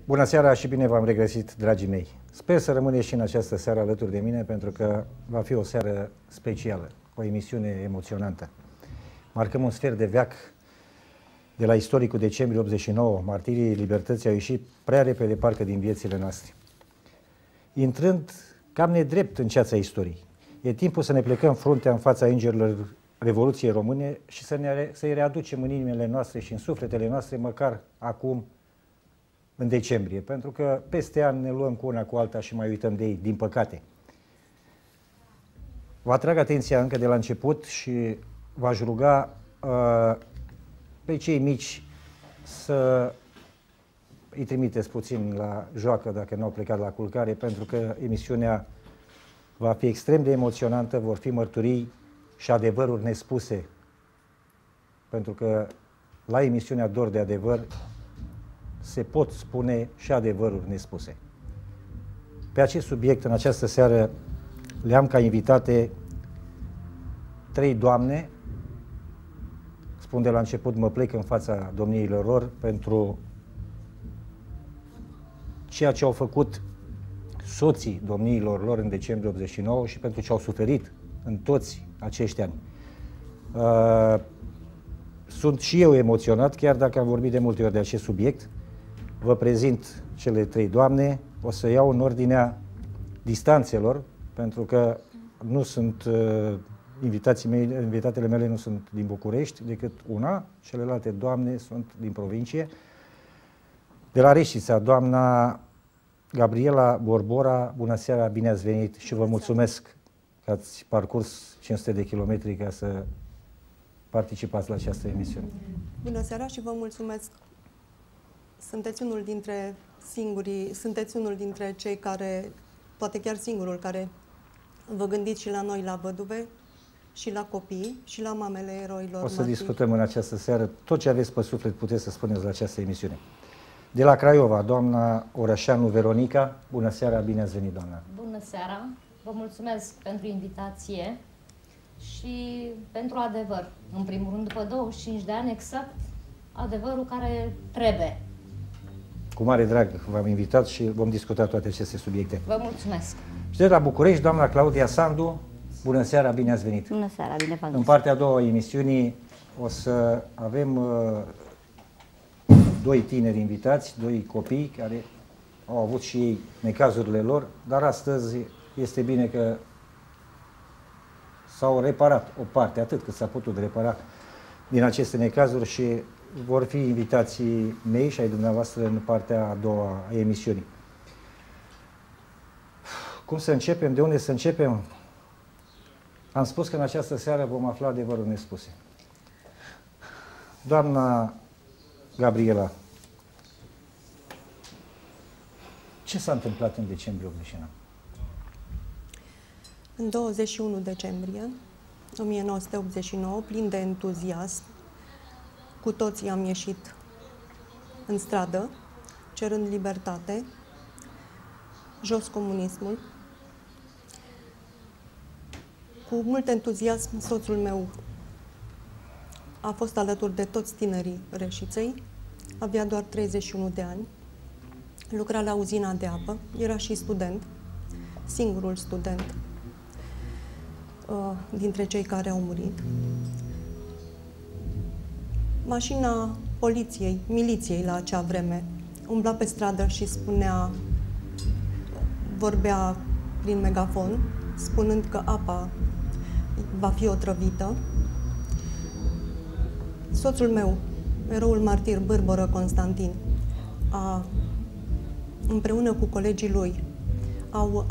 Bună seara și bine v-am regăsit, dragii mei. Sper să rămâneți și în această seară alături de mine, pentru că va fi o seară specială, o emisiune emoționantă. Marcăm un sfert de veac de la istoricul decembrie 89. Martirii libertății au ieșit prea repede parcă din viețile noastre, intrând cam nedrept în ceața istoriei. E timpul să ne plecăm fruntea în fața îngerilor Revoluției Române și să-i readucem în inimile noastre și în sufletele noastre, măcar acum, în decembrie, pentru că peste ani ne luăm cu una cu alta și mai uităm de ei, din păcate. Vă atrag atenția încă de la început și v-aș ruga pe cei mici să îi trimiteți puțin la joacă dacă nu au plecat la culcare, pentru că emisiunea va fi extrem de emoționantă, vor fi mărturii și adevăruri nespuse, pentru că la emisiunea Dor de Adevăr se pot spune și adevăruri nespuse. Pe acest subiect, în această seară, le-am ca invitate 3 doamne. Spun de la început, mă plec în fața domniilor lor pentru ceea ce au făcut soții domniilor lor în decembrie 89 și pentru ce au suferit în toți acești ani. Sunt și eu emoționat, chiar dacă am vorbit de multe ori de acest subiect. Vă prezint cele 3 doamne, o să iau în ordinea distanțelor, pentru că nu sunt, invitatele mele nu sunt din București, decât una, celelalte doamne sunt din provincie. De la Reșița, doamna Gabriela Borbora, bună seara, bine ați venit și vă mulțumesc că ați parcurs 500 de kilometri ca să participați la această emisiune. Bună seara și vă mulțumesc. Sunteți unul dintre cei care, poate chiar singurul, care vă gândiți și la noi, la văduve, și la copii, și la mamele eroilor. O să discutăm în această seară. Tot ce aveți pe suflet puteți să spuneți la această emisiune. De la Craiova, doamna Orășanu Veronica, bună seara, bine ați venit, doamna. Bună seara, vă mulțumesc pentru invitație și pentru adevăr. În primul rând, după 25 de ani, exact adevărul care trebuie. Cu mare drag v-am invitat și vom discuta toate aceste subiecte. Vă mulțumesc. Și de la București, doamna Claudia Sandu, bună seara, bine ați venit. Bună seara, bine v-am găsit. În partea a doua a emisiunii o să avem 2 tineri invitați, 2 copii care au avut și ei necazurile lor, dar astăzi este bine că s-au reparat o parte, atât cât s-a putut repara din aceste necazuri și vor fi invitații mei și ai dumneavoastră în partea a doua a emisiunii. Cum să începem? De unde să începem? Am spus că în această seară vom afla adevărul nespuse. Doamna Gabriela, ce s-a întâmplat în decembrie 89? În 21 decembrie 1989, plin de entuziasm, cu toții am ieșit în stradă, cerând libertate, jos comunismul. Cu mult entuziasm, soțul meu a fost alături de toți tinerii Reșiței, avea doar 31 de ani, lucra la uzina de apă, era și student, singurul student dintre cei care au murit. Mașina poliției, miliției la acea vreme, umbla pe stradă și vorbea prin megafon, spunând că apa va fi otrăvită. Soțul meu, eroul martir Bârboră Constantin, împreună cu colegii lui, au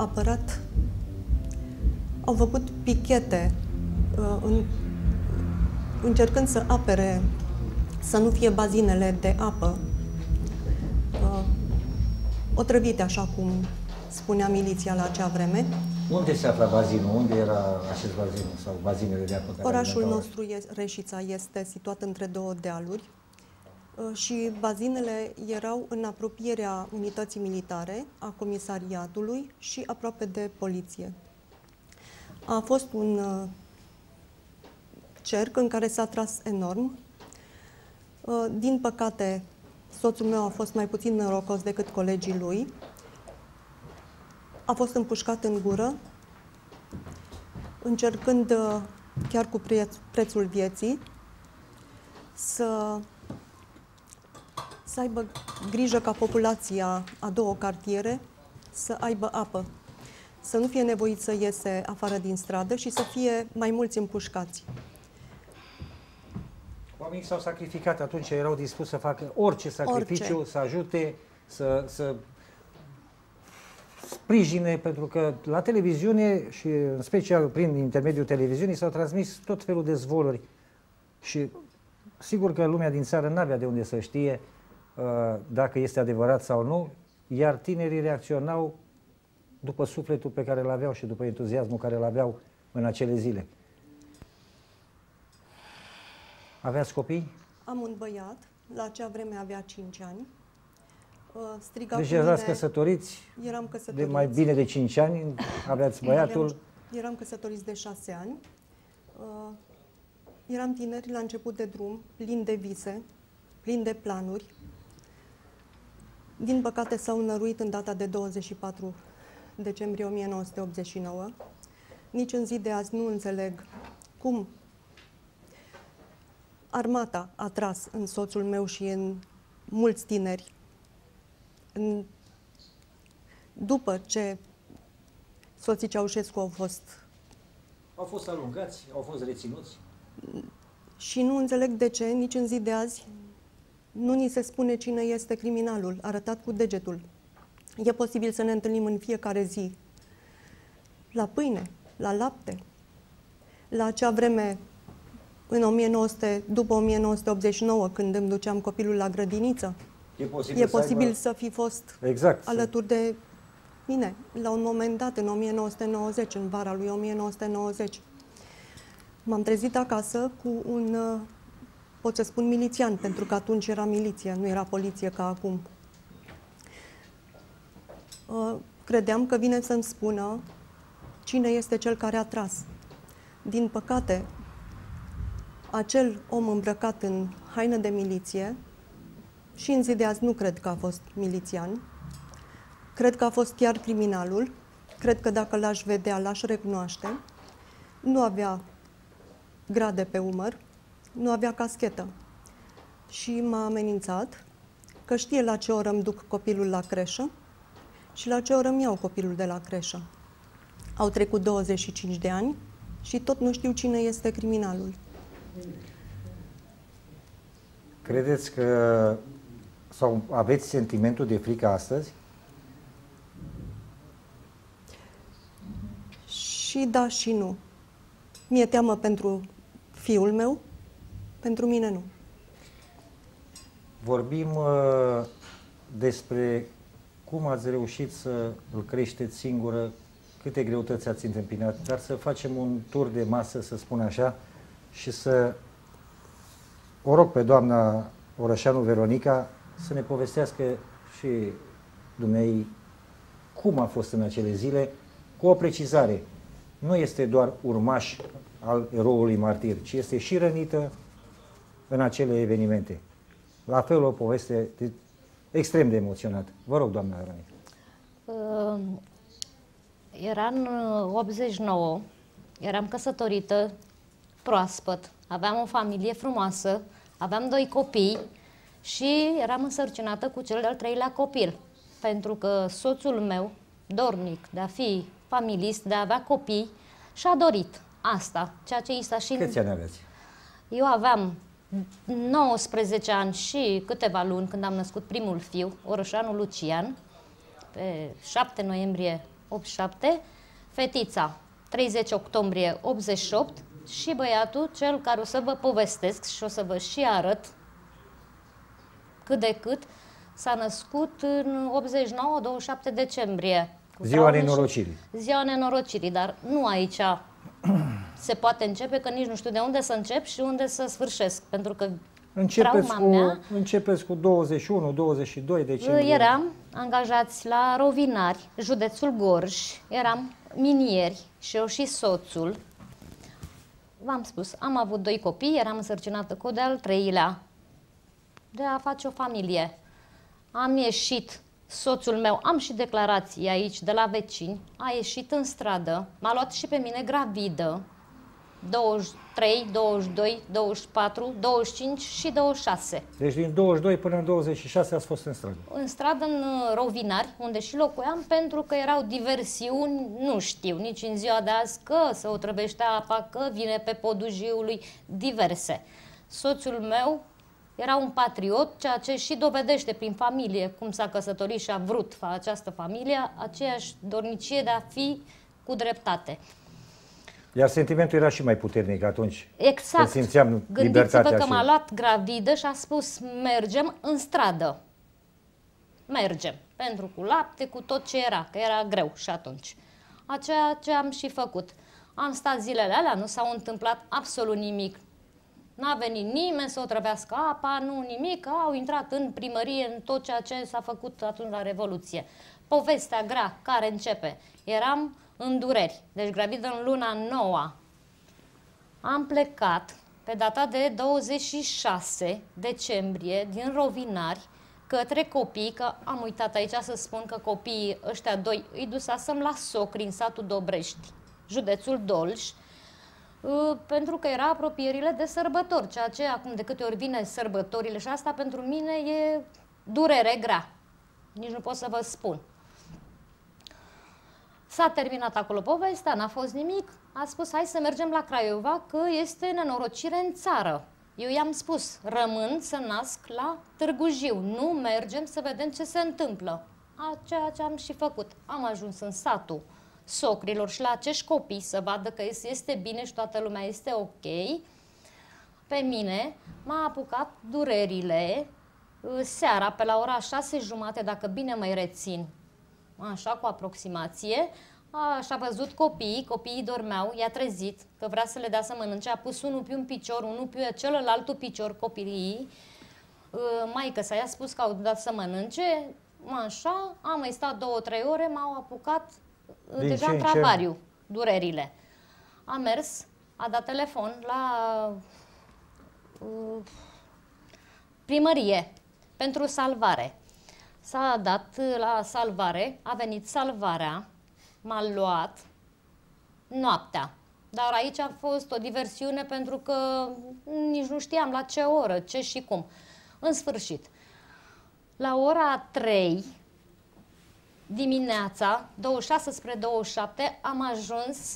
făcut pichete încercând să apere, să nu fie bazinele de apă otrăvite, așa cum spunea miliția la acea vreme. Unde se afla bazinul? Unde era acest bazin sau bazinele de apă? Orașul nostru, Reșița, este situat între 2 dealuri și bazinele erau în apropierea unității militare, a comisariatului și aproape de poliție. A fost un cerc în care s-a tras enorm. Din păcate, soțul meu a fost mai puțin norocos decât colegii lui. A fost împușcat în gură, încercând chiar cu prețul vieții să aibă grijă ca populația a două cartiere să aibă apă, să nu fie nevoit să iese afară din stradă și să fie mai mulți împușcați. Oamenii s-au sacrificat atunci, erau dispuși să facă orice sacrificiu, să ajute, să sprijine, pentru că la televiziune și în special prin intermediul televiziunii s-au transmis tot felul de zvoluri și sigur că lumea din țară n-avea de unde să știe dacă este adevărat sau nu, iar tinerii reacționau după sufletul pe care îl aveau și după entuziasmul care îl aveau în acele zile. Aveați copii? Am un băiat, la acea vreme avea 5 ani. Striga deci cu erați mine, căsătoriți eram căsătoriți. de mai bine de 5 ani, aveați băiatul. Eram căsătoriți de 6 ani. Eram tineri la început de drum, plin de vise, plin de planuri. Din păcate s-au năruit în data de 24 decembrie 1989. Nici în zi de azi nu înțeleg cum armata a tras în soțul meu și în mulți tineri. După ce soții Ceaușescu au fost alungați, au fost reținuți. Și nu înțeleg de ce, nici în zi de azi, nu ni se spune cine este criminalul, arătat cu degetul. E posibil să ne întâlnim în fiecare zi la pâine, la lapte. La acea vreme, după 1989, când îmi duceam copilul la grădiniță, e posibil să fi fost alături de mine, la un moment dat, în 1990, în vara lui 1990. M-am trezit acasă cu un, pot să spun, milițian, pentru că atunci era miliție, nu era poliție ca acum. Credeam că vine să-mi spună cine este cel care a tras. Din păcate, acel om îmbrăcat în haină de miliție, și în zi de azi nu cred că a fost milițian, cred că a fost chiar criminalul, cred că dacă l-aș vedea, l-aș recunoaște, nu avea grade pe umăr, nu avea caschetă și m-a amenințat că știe la ce oră îmi duc copilul la creșă și la ce oră îmi iau copilul de la creșă. Au trecut 25 de ani și tot nu știu cine este criminalul. Credeți că sau aveți sentimentul de frică astăzi? Și da și nu. Mi-e teamă pentru fiul meu, pentru mine nu. Vorbim despre cum ați reușit să îl creșteți singură, câte greutăți ați întâmpinat, dar să facem un tur de masă, să spun așa, și să o rog pe doamna Orășanu Veronica să ne povestească și dumneei cum a fost în acele zile, cu o precizare. Nu este doar urmaș al eroului martir, ci este și rănită în acele evenimente. La fel o poveste extrem de emoționată. Vă rog, doamna Veronica. Era în 89, eram căsătorită proaspăt, aveam o familie frumoasă, aveam 2 copii și eram însărcinată cu cel de-al 3-lea copil. Pentru că soțul meu, dornic de a fi familist, de a avea copii, și-a dorit asta, ceea ce i s-a și... Câți ani aveți? Eu aveam 19 ani și câteva luni când am născut primul fiu, Orășanu Lucian, pe 7 noiembrie 87, fetița 30 octombrie 88 și băiatul, cel care o să vă povestesc și o să vă și arăt cât de cât, s-a născut în 89, 27 decembrie. Ziua nenorocirii. Ziua nenorocirii, dar nu aici se poate începe, că nici nu știu de unde să încep și unde să sfârșesc, pentru că începeți cu 21, 22 decembrie. Eram angajați la Rovinari, județul Gorj, eram minieri și eu și soțul. V-am spus, am avut 2 copii, eram însărcinată cu de-al 3-lea de a face o familie. am ieșit, soțul meu, am și declarații aici de la vecini, a ieșit în stradă, m-a luat și pe mine gravidă, 23, 22, 24, 25 și 26. Deci din 22 până în 26 ați fost în stradă. În stradă, în Rovinari, unde și locuiam, pentru că erau diversiuni, nu știu, nici în ziua de azi, că se otrăvește apa, că vine pe podul Jiului, diverse. Soțul meu era un patriot, ceea ce și dovedește prin familie cum s-a căsătorit și a vrut această familie, aceeași dornicie de a fi cu dreptate. Iar sentimentul era și mai puternic atunci. Exact. Când simțeam libertatea. Gândiți-vă că m-a luat gravidă și a spus, mergem în stradă. Mergem. Pentru cu lapte, cu tot ce era, că era greu și atunci. Aceea ce am și făcut. Am stat zilele alea, nu s-au întâmplat absolut nimic. N-a venit nimeni să otrăvească apa, nu nimic, au intrat în primărie, în tot ceea ce s-a făcut atunci la Revoluție. Povestea grea care începe. Eram în dureri, deci gravidă în luna 9. Am plecat pe data de 26 decembrie din Rovinari către copii, că am uitat aici să spun că copiii ăștia doi îi dusasem la socri în satul Dobrești, județul Dolj, pentru că era apropierile de sărbători, ceea ce acum de câte ori vine sărbătorile și asta pentru mine e durere grea. Nici nu pot să vă spun. S-a terminat acolo povestea, n-a fost nimic, a spus hai să mergem la Craiova că este nenorocire în țară. Eu i-am spus, rămân să nasc la Târgu Jiu, nu mergem să vedem ce se întâmplă. Ceea ce am și făcut. Am ajuns în satul socrilor și la acești copii să vadă că este bine și toată lumea este ok. Pe mine m-a apucat durerile seara pe la ora 6:30, dacă bine mai rețin, așa cu aproximație, și-a văzut copiii dormeau, i-a trezit, că vrea să le dea să mănânce, a pus unul pe un picior, unul pe celălaltul picior copiii, maică sa i-a spus că au dat să mănânce, așa, am mai stat 2-3 ore, m-au apucat deja în travariu, durerile. A mers, a dat telefon la primărie pentru salvare. S-a dat la salvare, a venit salvarea, m-a luat noaptea. Dar aici a fost o diversiune pentru că nici nu știam la ce oră, ce și cum. În sfârșit, la ora 3 dimineața, 26 spre 27, am ajuns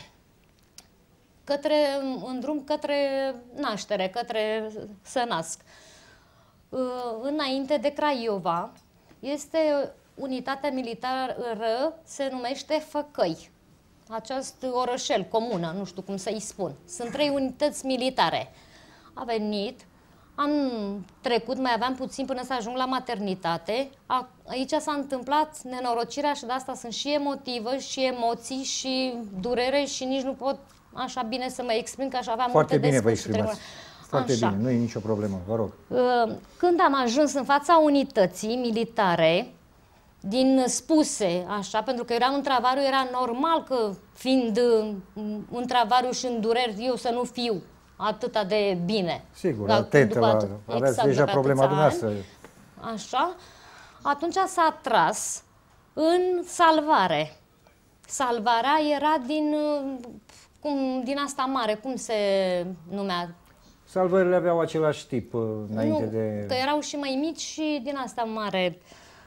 în drum către naștere, către să nasc. Înainte de Craiova este unitatea militară, se numește Făcăi. Acest orășel, comună, nu știu cum să-i spun. Sunt 3 unități militare. A venit, am trecut, mai aveam puțin până să ajung la maternitate. Aici s-a întâmplat nenorocirea și de asta sunt și emotivă, și emoții, și durere și nici nu pot așa bine să mă exprim, că aș avea foarte multe de bine spus. vă exprimați. Foarte așa. bine, nu e nicio problemă, vă rog. Când am ajuns în fața unității militare, din spuse, așa, pentru că eram în travariu, era normal că, fiind în travariu și în dureri, eu să nu fiu atâta de bine. Sigur, atentă la... Aveați exact, deja problema dumneavoastră. Așa. Atunci s-a tras în salvare. Salvarea era din asta mare, cum se numea? Salvările aveau același tip înainte de... că erau și mai mici și din asta mare...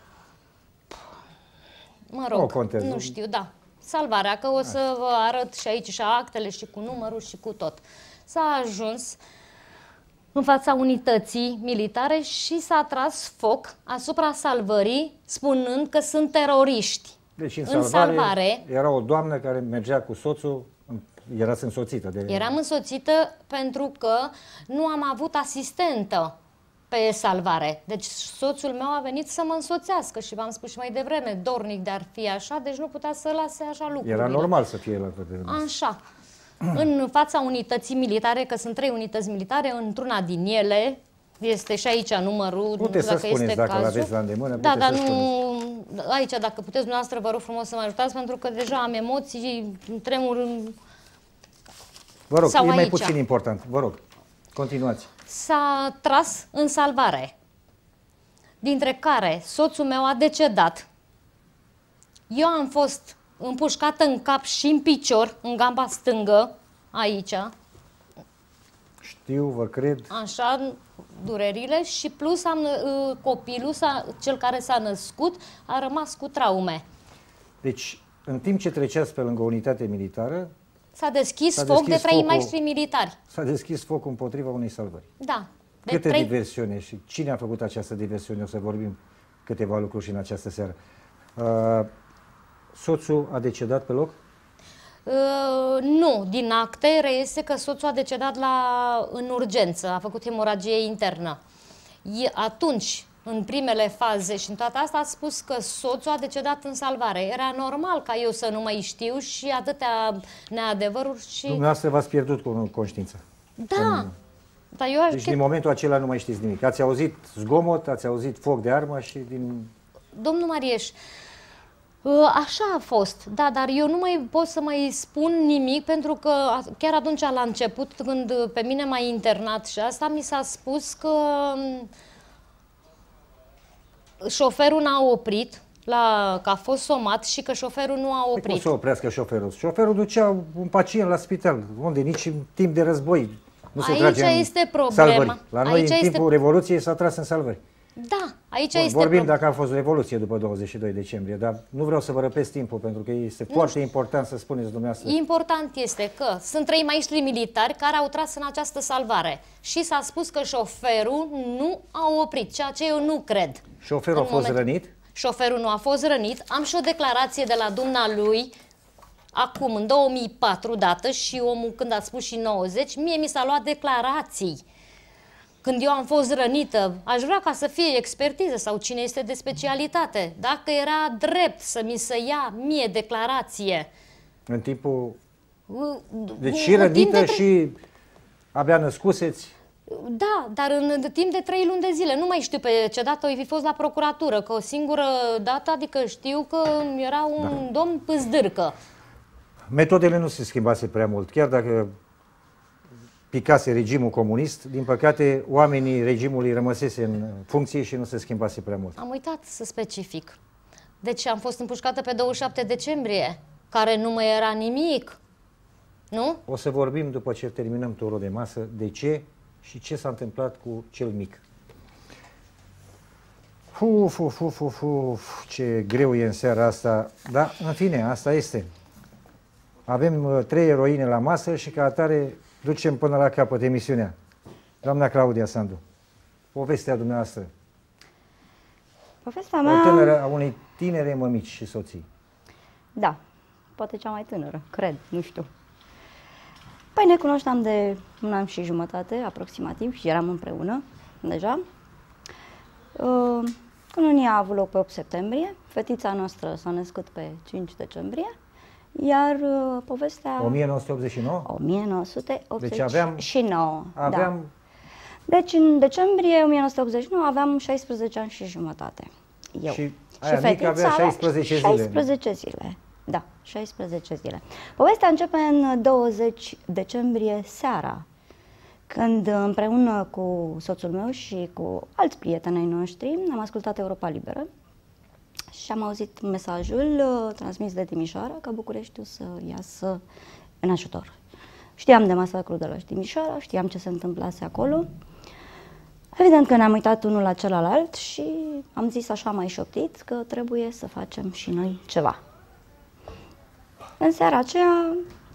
Mă rog, nu știu, da. Salvarea, că o să vă arăt și aici și actele și cu numărul și cu tot. S-a ajuns în fața unității militare și s-a tras foc asupra salvării, spunând că sunt teroriști. Deci în salvare era o doamnă care mergea cu soțul, erați însoțită de... Eram însoțită pentru că nu am avut asistentă pe salvare. Deci soțul meu a venit să mă însoțească și v-am spus și mai devreme, dornic de ar fi așa, deci nu putea să lase așa lucrurile. Era normal să fie la fel. Așa. În fața unității militare, că sunt 3 unități militare, într-una din ele, este și aici numărul, puteți să spuneți dacă l-aveți la îndemână, da, dar nu, aici dacă puteți dumneavoastră, vă rog frumos să mă ajutați, pentru că deja am emoții, tremur. Vă rog, e mai puțin important, vă rog, continuați. S-a tras în salvare. dintre care soțul meu a decedat. Eu am fost împușcată în cap și în picior, în gamba stângă, aici. Știu, vă cred. Așa, durerile și plus copilul, cel care s-a născut, a rămas cu traume. Deci, în timp ce treceați pe lângă o unitate militară, S-a deschis foc de 3 maestri militari. S-a deschis focul împotriva unei salvări. Da. Câte diversiune și cine a făcut această diversiune? O să vorbim câteva lucruri și în această seară. Soțul a decedat pe loc? Nu, din acte reiese că soțul a decedat în urgență, a făcut hemoragie internă. Atunci, în primele faze și în toată asta, a spus că soțul a decedat în salvare. Era normal ca eu să nu mai știu și atâtea neadevăruri și... Dumneavoastră v-ați pierdut cu conștiința. Da. Dar deci din momentul acela nu mai știți nimic. Ați auzit zgomot, ați auzit foc de armă și din... Domnul Marieș, așa a fost, da, dar eu nu mai pot să mai spun nimic pentru că chiar atunci la început, când pe mine m-a internat și asta, mi s-a spus că șoferul n-a oprit, că a fost somat și că șoferul nu a oprit. Cum să oprească șoferul? Șoferul ducea un pacient la spital, unde nici în timp de război nu se trage în este problema. Salvări. La noi, în timpul Revoluției, s-a tras în salvări. Da, aici este vorbim dacă a fost Revoluție după 22 decembrie, dar nu vreau să vă răpesc timpul, pentru că este foarte important să spuneți dumneavoastră. Important este că sunt 3 maestri militari care au tras în această salvare și s-a spus că șoferul nu a oprit, ceea ce eu nu cred. Șoferul a fost rănit? Șoferul nu a fost rănit. Am și o declarație de la dumnealui, acum, în 2004 dată, și omul când a spus și 90, mie mi s-a luat declarații. Când eu am fost rănită, aș vrea ca să fie expertiză sau cine este de specialitate. Dacă era drept să mi se ia mie declarație. În timpul... Deci și rănită și abia născuseți? Da, dar în timp de 3 luni de zile. Nu mai știu pe ce dată o fi fost la procuratură, că o singură dată, adică știu că era un domn pâzdârcă. Metodele nu se schimbase prea mult, chiar dacă picase regimul comunist, din păcate oamenii regimului rămăsese în funcție și nu se schimbase prea mult. Am uitat să specific. Deci am fost împușcată pe 27 decembrie, care nu mai era nimic, nu? O să vorbim după ce terminăm turul de masă de ce și ce s-a întâmplat cu cel mic. Ce greu e în seara asta, dar în fine, asta este. Avem 3 eroine la masă și ca atare ducem până la capăt emisiunea. Doamna Claudia Sandu, povestea dumneavoastră. Povestea mea... A unei tinere mămici și soții. Da, poate cea mai tânără, cred, nu știu. Păi ne cunoșteam de 1 an și jumătate, aproximativ, și eram împreună deja. Cununia a avut loc pe 8 septembrie, fetița noastră s-a născut pe 5 decembrie, iar povestea... 1989? 1989. Deci aveam... Da. Deci în decembrie 1989 aveam 16 ani și jumătate. Eu. Și fetița avea 16 zile. 16 zile. Da, 16 zile. Povestea începe în 20 decembrie seara, când împreună cu soțul meu și cu alți prieteni ai noștri am ascultat Europa Liberă și am auzit mesajul transmis de Timișoara ca Bucureștiul să iasă în ajutor. Știam de masacrul de la Timișoara, știam ce se întâmplase acolo. Evident că ne-am uitat unul la celălalt și am zis așa mai șoptit că trebuie să facem și noi ceva. În seara aceea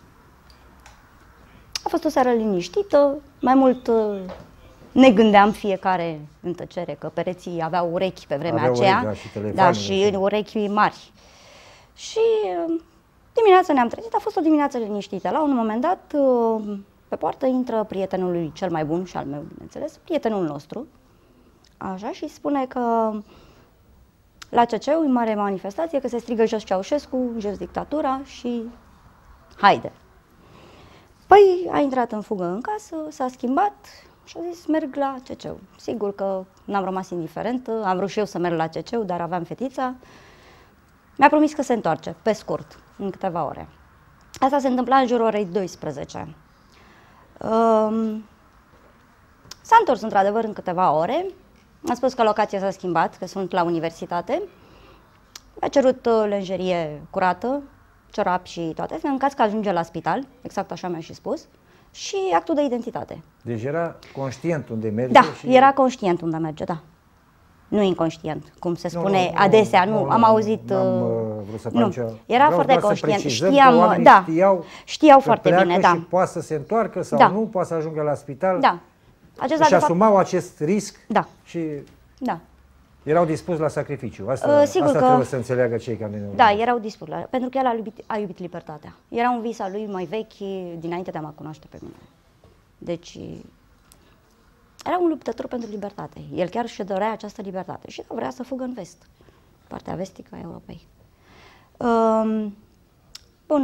a fost o seară liniștită, mai mult ne gândeam fiecare în tăcere că pereții aveau urechi pe vremea aceea, și urechi mari. Și dimineața ne-am trezit, a fost o dimineață liniștită. La un moment dat, pe poartă intră prietenul lui cel mai bun și al meu, bineînțeles, prietenul nostru, așa, și spune că la CC-ul, în mare manifestație, că se strigă jos Ceaușescu, jos dictatura și haide. Păi a intrat în fugă în casă, s-a schimbat și a zis merg la CC-ul. Sigur că n-am rămas indiferentă, am vrut și eu să merg la CC-ul, dar aveam fetița. Mi-a promis că se întoarce, pe scurt, în câteva ore. Asta se întâmpla în jurul orei 12. S-a întors într-adevăr în câteva ore, Am spus că locația s-a schimbat, că sunt la universitate. Mi-a cerut lenjerie curată, ciorapi și toate, în caz că ajunge la spital, exact așa mi-a și spus, și actul de identitate. Deci era conștient unde merge? Da, și... era conștient unde merge, da. Nu inconștient, cum se spune adesea, am auzit... Nu, era foarte conștient, știau foarte bine, da. Și poate să se întoarcă sau nu, poate să ajungă la spital. Da. Și asumau acest risc și erau dispuși la sacrificiu. Asta trebuie să înțeleagă cei care ne... Da, erau dispuși, pentru că el a iubit libertatea. Era un vis al lui mai vechi, dinainte de a mă cunoaște pe mine. Deci... era un luptător pentru libertate. El chiar și dorea această libertate și vrea să fugă în vest, partea vestică a Europei. Bun,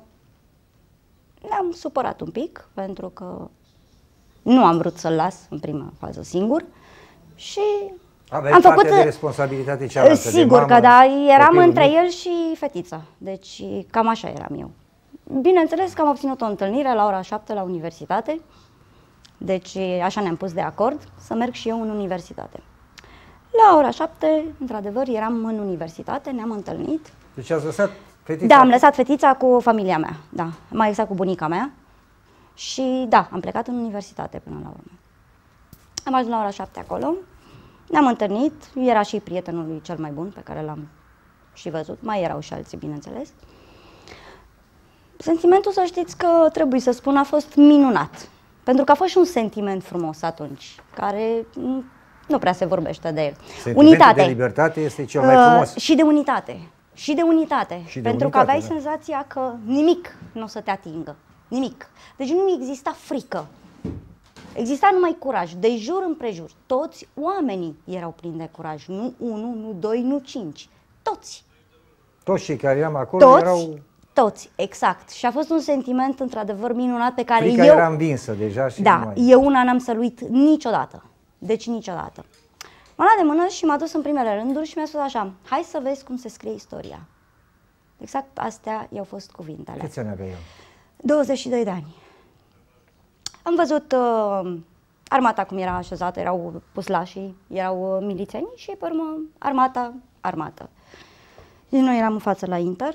ne-am supărat un pic pentru că nu am vrut să-l las în prima fază singur și am făcut de responsabilitate cealaltă. Sigur de mamă, că da, eram între el și fetița, deci cam așa eram eu. Bineînțeles că am obținut o întâlnire la ora 7 la universitate. Deci așa ne-am pus de acord să merg și eu în universitate. La ora 7, într-adevăr, eram în universitate, ne-am întâlnit. Deci ați lăsat fetița? Da, am lăsat fetița cu familia mea, da, mai exact cu bunica mea. Și da, am plecat în universitate până la urmă. Am ajuns la ora 7 acolo, ne-am întâlnit, era și prietenul lui cel mai bun pe care l-am și văzut, mai erau și alții, bineînțeles. Sentimentul, să știți că trebuie să spun, a fost minunat. Pentru că a fost și un sentiment frumos atunci, care nu prea se vorbește de el. Sentimentul de libertate este cel mai frumos. Și de unitate. Și de unitate. Pentru că aveai senzația că nimic nu o să te atingă. Nimic. Deci nu exista frică. Exista numai curaj. De jur împrejur. Toți oamenii erau plini de curaj. Nu 1, nu 2, nu 5. Toți. Toți cei care eram acolo erau... Toți, exact. Și a fost un sentiment într-adevăr minunat pe care frica era învinsă deja și eu una n-am să-l uit niciodată. Deci niciodată. M-a luat de mână și m-a dus în primele rânduri și mi-a spus așa: hai să vezi cum se scrie istoria. Exact astea i-au fost cuvintele. Câți ani avea eu? 22 de ani. Am văzut armata cum era așezată, erau puslașii, erau milițieni și pe urmă armată. Deci noi eram în față la Inter.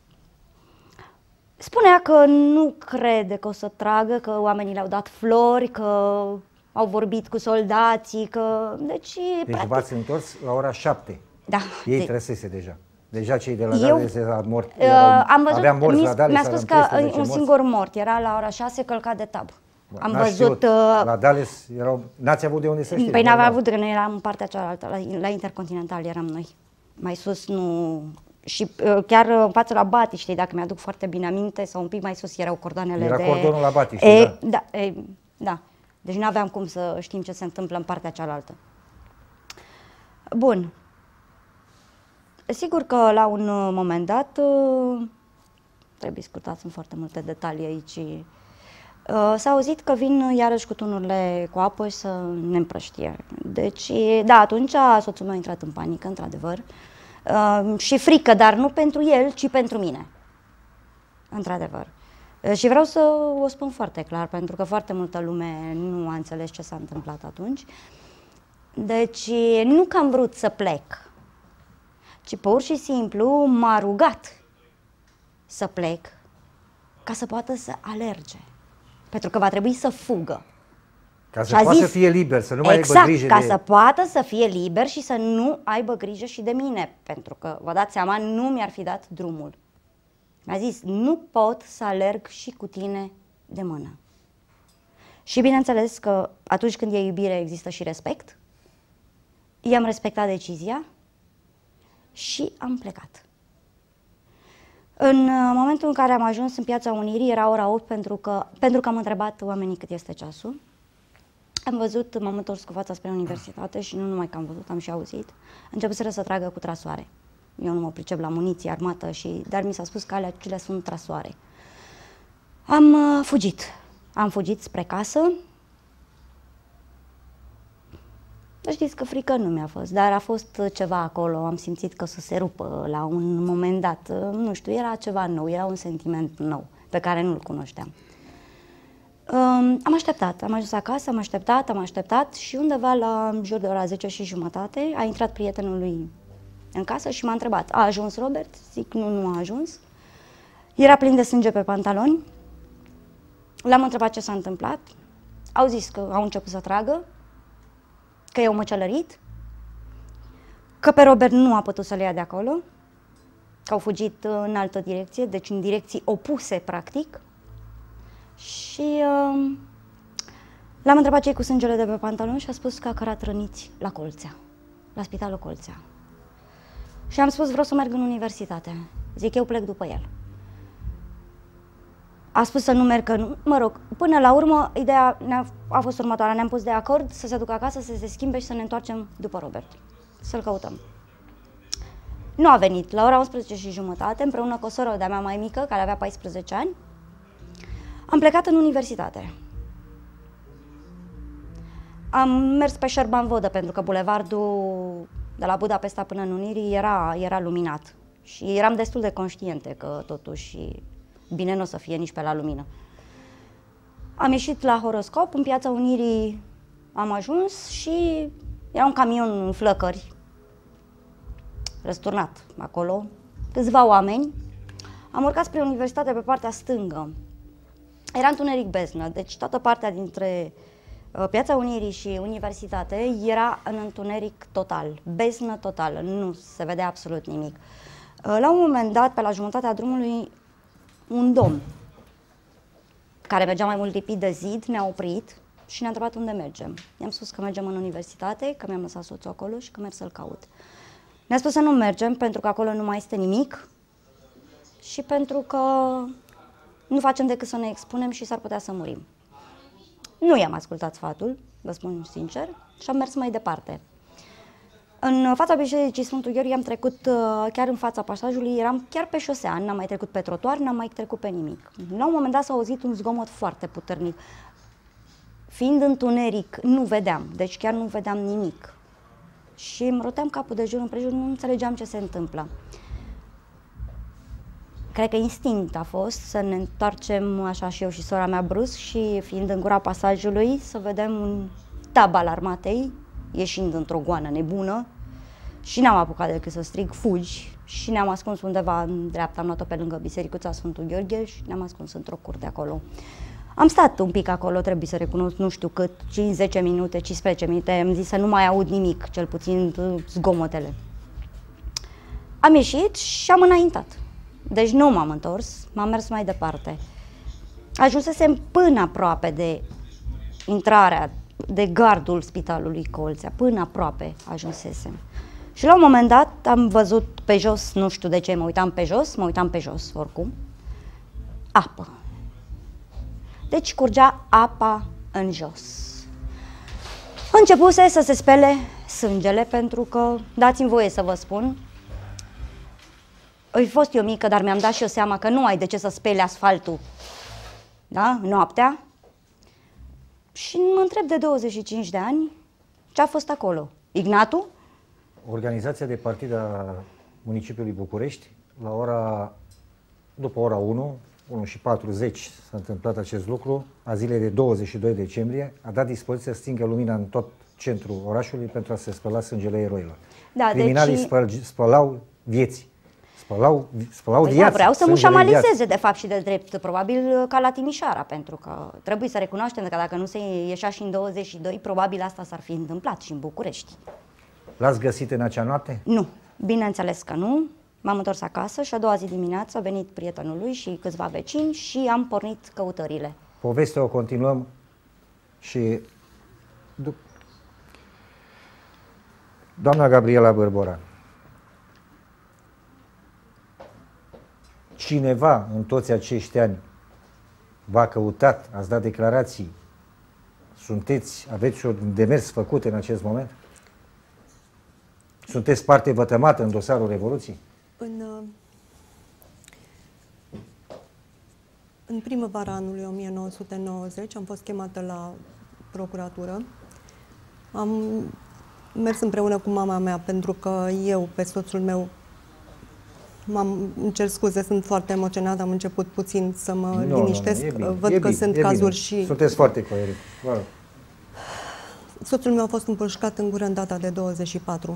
Spunea că nu crede că o să tragă, că oamenii le-au dat flori, că au vorbit cu soldații, că... Deci v-ați întors la ora 7. Da. Ei trăsese deja. Deja cei de la Dales erau morți. Aveam morți la Dales. Mi-a spus că un singur mort, era la ora 6 călcat de tab. Am văzut... La Dales n-ați avut de unde să știți? Păi n-aveam avut, că noi eram în partea cealaltă, la Intercontinental eram noi. Mai sus nu... Și chiar în față la Batiștei, dacă mi-aduc foarte bine aminte, sau un pic mai sus erau cordoanele de... Era cordonul la Batiștei, da. Deci nu aveam cum să știm ce se întâmplă în partea cealaltă. Bun. Sigur că la un moment dat, trebuie discutat, sunt foarte multe detalii aici, s-a auzit că vin iarăși cu tunurile cu apă și să ne împrăștie. Deci, da, atunci soțul meu a intrat în panică, într-adevăr. Și frică, dar nu pentru el, ci pentru mine. Într-adevăr. Și vreau să o spun foarte clar, pentru că foarte multă lume nu a înțeles ce s-a întâmplat atunci. Deci, nu că am vrut să plec, ci pur și simplu m-a rugat să plec ca să poată să alerge. Pentru că va trebui să fugă. Ca să poată să fie liber, să nu mai aibă grijă ca să poată să fie liber și să nu aibă grijă și de mine. Pentru că, vă dați seama, nu mi-ar fi dat drumul. Mi-a zis, nu pot să alerg și cu tine de mână. Și bineînțeles că atunci când e iubire există și respect. I-am respectat decizia și am plecat. În momentul în care am ajuns în Piața Unirii, era ora 8 pentru că am întrebat oamenii cât este ceasul. Am văzut, m-am întors cu fața spre universitate și nu numai că am văzut, am și auzit. Începuseră să tragă cu trasoare. Eu nu mă pricep la muniție, armată, dar mi s-a spus că alea sunt trasoare. Am fugit. Am fugit spre casă. Știți că frică nu mi-a fost, dar a fost ceva acolo, am simțit că o să se rupă la un moment dat. Nu știu, era ceva nou, era un sentiment nou, pe care nu-l cunoșteam. Am așteptat, am ajuns acasă, am așteptat și undeva la jur de ora 10:30 a intrat prietenul lui în casă și m-a întrebat: a ajuns Robert? Zic, nu a ajuns. Era plin de sânge pe pantaloni. L-am întrebat ce s-a întâmplat. Au zis că au început să tragă, că i-au măcelărit, că pe Robert nu a putut să-l ia de acolo, că au fugit în altă direcție, deci în direcții opuse, practic. Și l-am întrebat ce-i cu sângele de pe pantalon și a spus că a cărat răniți la Colțea, la Spitalul Colțea. Și am spus, vreau să merg în universitate. Zic, eu plec după el. A spus să nu merg, că nu. Mă rog, până la urmă, ideea a fost următoarea. Ne-am pus de acord să se ducă acasă, să se schimbe și să ne întoarcem după Robert, să-l căutăm. Nu a venit. La ora 11:30, împreună cu o soră de-a mea mai mică, care avea 14 ani, am plecat în universitate. Am mers pe Șerban Vodă, pentru că bulevardul de la Budapesta până în Unirii era luminat. Și eram destul de conștiente că totuși bine nu o să fie nici pe la lumină. Am ieșit la Horoscop, în Piața Unirii am ajuns și era un camion în flăcări, răsturnat acolo, câțiva oameni. Am urcat spre universitate pe partea stângă. Era întuneric beznă, deci toată partea dintre Piața Unirii și universitate era în întuneric total, beznă totală, nu se vedea absolut nimic. La un moment dat, pe la jumătatea drumului, un domn care mergea mai mult lipit de zid ne-a oprit și ne-a întrebat unde mergem. I-am spus că mergem în universitate, că mi-am lăsat soțul acolo și că merg să-l caut. Ne-a spus să nu mergem pentru că acolo nu mai este nimic și pentru că nu facem decât să ne expunem și s-ar putea să murim. Nu i-am ascultat sfatul, vă spun sincer, și am mers mai departe. În fața Bisericii Sfântul Gheorghe am trecut chiar în fața pasajului, eram chiar pe șosea, n-am mai trecut pe trotuar, n-am mai trecut pe nimic. La un moment dat s-a auzit un zgomot foarte puternic. Fiind întuneric, nu vedeam, deci chiar nu vedeam nimic. Și îmi roteam capul de jur împrejur, nu înțelegeam ce se întâmplă. Cred că instinct a fost să ne întoarcem așa și eu și sora mea brusc și fiind în gura pasajului să vedem un tab al armatei ieșind într-o goană nebună și n-am apucat decât să strig fugi și ne-am ascuns undeva în dreapta, am luat-o pe lângă Bisericuța Sfântul Gheorghe și ne-am ascuns într-o curte acolo. Am stat un pic acolo, trebuie să recunosc, nu știu cât, 5-10 minute, 15 minute, am zis să nu mai aud nimic, cel puțin zgomotele. Am ieșit și am înaintat. Deci nu m-am întors, m-am mers mai departe. Ajunsesem până aproape de intrarea, de gardul Spitalului Colțea, până aproape ajunsesem. Și la un moment dat am văzut pe jos, nu știu de ce, mă uitam pe jos oricum, apă. Deci curgea apa în jos. Începuse să se spele sângele, pentru că, dați-mi voie să vă spun, ai fost eu mică, dar mi-am dat și eu seama că nu ai de ce să speli asfaltul, da, noaptea. Și mă întreb de 25 de ani ce a fost acolo. Ignatu? Organizația de partid a municipiului București, după ora 1:40 s-a întâmplat acest lucru, a zilei de 22 decembrie, a dat dispoziția să stingă lumina în tot centrul orașului pentru a se spăla sângele eroilor. Da, criminalii spălau vieți. Spălau păi da, vreau să mușamalizeze de fapt și de drept, probabil ca la Timișoara, pentru că trebuie să recunoaștem că dacă nu se ieșea și în 22, probabil asta s-ar fi întâmplat și în București. L-ați găsit în acea noapte? Nu, bineînțeles că nu. M-am întors acasă și a doua zi dimineață a venit prietenul lui și câțiva vecini și am pornit căutările. Povestea o continuăm și... Doamna Gabriela Bârboran, cineva în toți acești ani v-a căutat, ați dat declarații, aveți un demers făcut în acest moment? Sunteți parte vătămată în dosarul Revoluției? În primăvara anului 1990 am fost chemată la procuratură. Am mers împreună cu mama mea pentru că eu pe soțul meu îmi cer scuze, sunt foarte emoționată, am început puțin să mă liniștesc. Văd că sunt cazuri și... Sunteți foarte coerent. Soțul meu a fost împușcat în gură în data de 24.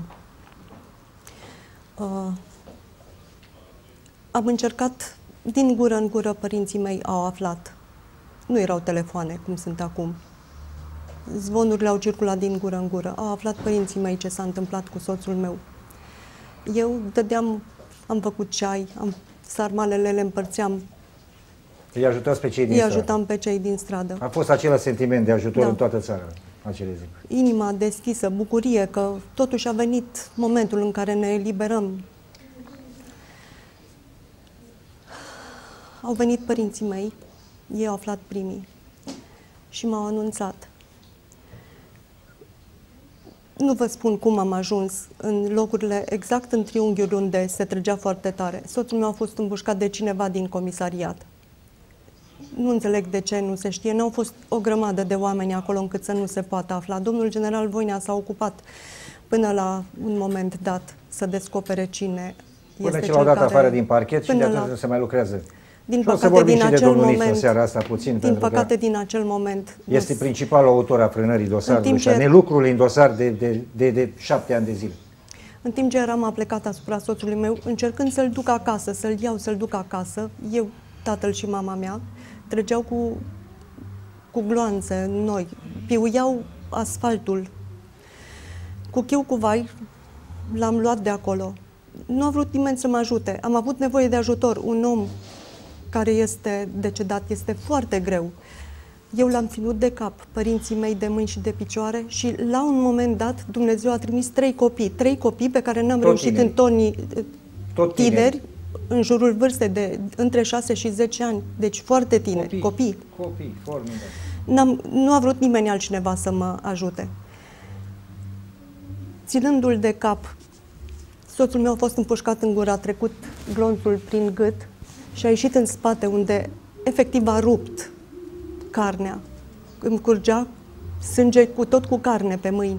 Am încercat, din gură în gură, părinții mei au aflat. Nu erau telefoane, cum sunt acum. Zvonurile au circulat din gură în gură. Au aflat părinții mei ce s-a întâmplat cu soțul meu. Eu am făcut ceai, sarmalele le împărțeam. Îi ajutați pe cei din stradă? Îi ajutam pe cei din stradă. A fost același sentiment de ajutor în toată țara, acele zile. Inima deschisă, bucurie că totuși a venit momentul în care ne eliberăm. Au venit părinții mei, ei au aflat primii și m-au anunțat. Nu vă spun cum am ajuns în locurile, exact în triunghiuri unde se trăgea foarte tare. Soțul meu a fost împușcat de cineva din comisariat. Nu înțeleg de ce, nu se știe. N-au fost o grămadă de oameni acolo încât să nu se poată afla. Domnul general Voinea s-a ocupat până la un moment dat să descopere cine este cel care... Până ce l-au dat afară din parchet și de atunci nu se mai lucrează. Din păcate, din acel moment, asta puțin, din păcate, din acel moment... Este principalul autor a frânării dosarului și a nelucrului în dosar de 7 ani de zile. În timp ce eram aplecat asupra soțului meu, încercând să-l duc acasă, să-l iau, să-l duc acasă, eu, tatăl și mama mea, trăgeau cu gloanțe noi, piuiau asfaltul. Cu chiu cu vai l-am luat de acolo. Nu a vrut nimeni să mă ajute. Am avut nevoie de ajutor. Un om care este decedat este foarte greu. Eu l-am ținut de cap, părinții mei de mâini și de picioare și la un moment dat Dumnezeu a trimis 3 copii pe care n-am reușit în tineri, în jurul vârstei de între 6 și 10 ani, deci foarte tineri, copii. Nu a vrut nimeni altcineva să mă ajute. Ținându-l de cap, soțul meu a fost împușcat în gură, a trecut glonțul prin gât și a ieșit în spate, unde efectiv a rupt carnea. Îmi curgea sânge tot cu carne pe mâini.